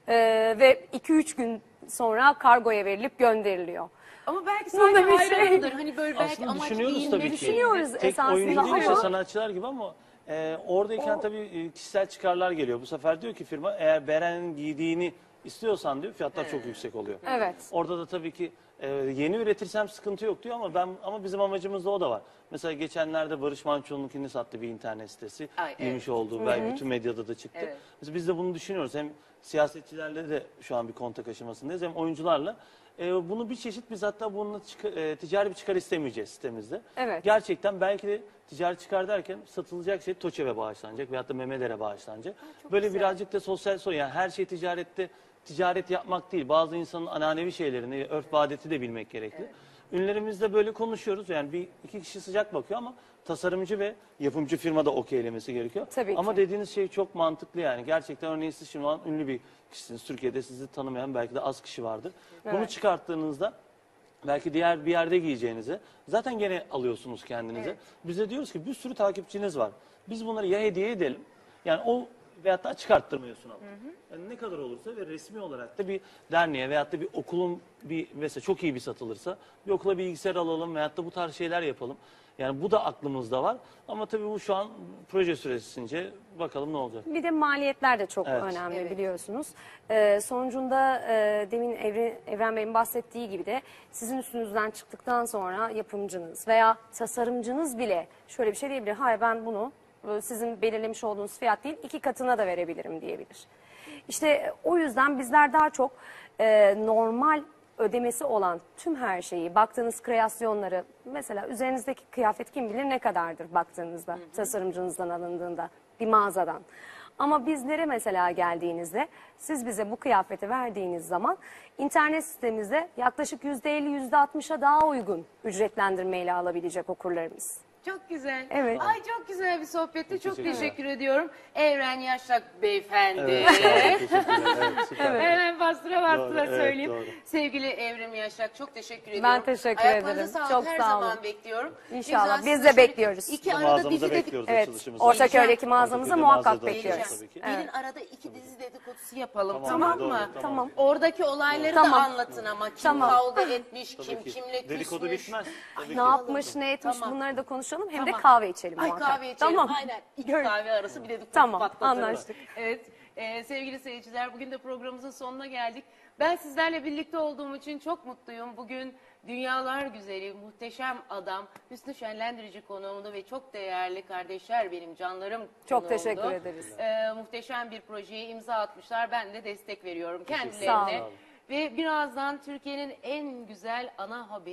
Speaker 4: ve 2-3 gün sonra kargoya verilip gönderiliyor.
Speaker 3: Ama belki
Speaker 4: Bunda
Speaker 3: sadece
Speaker 4: bir şey-
Speaker 3: hayranımdır. Hani böyle belki
Speaker 2: Aslında
Speaker 3: amaç
Speaker 2: düşünüyoruz
Speaker 3: değil.
Speaker 2: tabii ki.
Speaker 4: Düşünüyoruz
Speaker 2: Tek
Speaker 4: esasında
Speaker 2: oyuncu değil işte
Speaker 4: ama-
Speaker 2: sanatçılar gibi ama oradayken tabii kişisel çıkarlar geliyor. Bu sefer diyor ki firma eğer Beren'in giydiğini istiyorsan diyor fiyatlar çok yüksek oluyor.
Speaker 4: Evet.
Speaker 2: Orada da tabii ki yeni üretirsem sıkıntı yok diyor ama bizim amacımızda o da var. Mesela geçenlerde Barış Manço'nun kendini sattı bir internet sitesi.
Speaker 3: Ay,
Speaker 2: Giymiş olduğu belki bütün medyada da çıktı.
Speaker 3: Evet.
Speaker 2: Mesela biz de bunu düşünüyoruz. Hem siyasetçilerle de şu an bir kontak aşamasındayız hem oyuncularla. Bunu bir çeşit biz hatta bununla ticari bir çıkar istemeyeceğiz sitemizde.
Speaker 4: Evet.
Speaker 2: Gerçekten belki de ticari çıkar derken satılacak şey TOÇEV'e bağışlanacak veyahut da memelere bağışlanacak. Böyle birazcık da sosyal sorun. Yani her şey ticaret yapmak değil. Bazı insanın ananevi şeylerini, örf ve adeti de bilmek gerekli. Ünlerimizle böyle konuşuyoruz. Yani iki kişi sıcak bakıyor ama tasarımcı ve yapımcı firma da okeylemesi gerekiyor.
Speaker 4: Tabii
Speaker 2: ama
Speaker 4: ki.
Speaker 2: dediğiniz şey çok mantıklı yani. Gerçekten örneğin siz şimdi ünlü bir kişisiniz. Türkiye'de sizi tanımayan belki de az kişi vardır. Bunu
Speaker 4: Evet.
Speaker 2: çıkarttığınızda belki diğer bir yerde giyeceğinizi zaten gene alıyorsunuz kendinize. Biz de diyoruz ki bir sürü takipçiniz var. Biz bunları ya hediye edelim. Yani o veyahut da çıkarttırmaya sunalım. Yani ne kadar olursa ve resmi olarak da bir derneğe veyahut da bir okulun mesela çok iyi bir satılırsa bir okula bilgisayar alalım veyahut da bu tarz şeyler yapalım. Yani bu da aklımızda var. Ama tabii bu şu an proje süresince bakalım ne olacak.
Speaker 4: Bir de maliyetler de çok
Speaker 2: Evet.
Speaker 4: önemli
Speaker 3: Evet.
Speaker 4: biliyorsunuz. Sonucunda demin Evren Bey'in bahsettiği gibi de sizin üstünüzden çıktıktan sonra yapımcınız veya tasarımcınız bile şöyle bir şey diyebilir. Hayır ben bunu sizin belirlemiş olduğunuz fiyat değil 2 katına da verebilirim diyebilir. İşte o yüzden bizler daha çok normal ödemesi olan tüm her şeyi, baktığınız kreasyonları, mesela üzerinizdeki kıyafet kim bilir ne kadardır baktığınızda, tasarımcınızdan alındığında, bir mağazadan. Ama bizlere mesela geldiğinizde, siz bize bu kıyafeti verdiğiniz zaman internet sitemizde yaklaşık %50, %60'a daha uygun ücretlendirmeyle alabilecek okurlarımız.
Speaker 3: Çok güzel.
Speaker 4: Evet.
Speaker 3: Ay çok güzel bir sohbetti. Çok
Speaker 2: Teşekkürler.
Speaker 3: teşekkür ediyorum. Evren Yaşak beyefendi.
Speaker 2: Evet, sağ olun, teşekkürler. Evet, süper.
Speaker 3: Hemen bastıra
Speaker 2: Doğru, evet,
Speaker 3: söyleyeyim.
Speaker 2: doğru.
Speaker 3: Sevgili Evrim Yaşak çok teşekkür ediyorum.
Speaker 4: Ben teşekkür
Speaker 3: Ayaklarınıza
Speaker 4: ederim.
Speaker 3: sağlık.
Speaker 4: Çok
Speaker 3: Her
Speaker 4: sağ olun.
Speaker 3: zaman bekliyorum.
Speaker 4: İnşallah.
Speaker 3: Güzel,
Speaker 4: Biz
Speaker 3: size
Speaker 4: de bekliyoruz.
Speaker 3: İki arada
Speaker 2: Mağazamıza
Speaker 3: dizi
Speaker 2: bekliyoruz
Speaker 4: Evet,
Speaker 2: açılışımızda.
Speaker 4: Ortaköy'deki mağazamıza
Speaker 2: Ortaköy'de
Speaker 4: muhakkak
Speaker 2: mağazada
Speaker 4: bekliyoruz.
Speaker 2: açılış tabii ki.
Speaker 3: Gelin arada iki dizi dedikodusu yapalım.
Speaker 2: Tamam,
Speaker 3: Tamam,
Speaker 2: doğru,
Speaker 3: mı?
Speaker 2: tamam.
Speaker 3: Oradaki olayları
Speaker 4: Tamam.
Speaker 3: da anlatın ama kim
Speaker 4: Tamam.
Speaker 3: kavga etmiş,
Speaker 2: Tabii
Speaker 3: kim
Speaker 2: ki.
Speaker 3: kimle küsmüş.
Speaker 2: Dedikodu bitmez. Tabii
Speaker 4: Ne
Speaker 2: ki.
Speaker 4: yapmış, ne etmiş
Speaker 3: Tamam.
Speaker 4: bunları da konuşalım. Hem de
Speaker 3: Tamam.
Speaker 4: kahve içelim
Speaker 3: Ay
Speaker 4: muhakkak.
Speaker 3: kahve içelim.
Speaker 4: Tamam.
Speaker 3: Aynen. İki
Speaker 4: Gör-
Speaker 3: kahve arası bir dedikodu
Speaker 4: Tamam,
Speaker 3: patlatalım.
Speaker 4: anlaştık.
Speaker 3: Evet. Sevgili seyirciler bugün de programımızın sonuna geldik. Ben sizlerle birlikte olduğum için çok mutluyum. Bugün dünyalar güzeli, muhteşem adam Hüsnü Şenlendirici konuğumdu ve çok değerli kardeşler benim canlarım
Speaker 4: Çok
Speaker 3: konuğumdu.
Speaker 4: teşekkür ederiz.
Speaker 3: Muhteşem bir projeye imza atmışlar. Ben de destek veriyorum
Speaker 4: Sağ
Speaker 3: kendilerine.
Speaker 4: olun.
Speaker 3: Ve birazdan Türkiye'nin en güzel ana haberi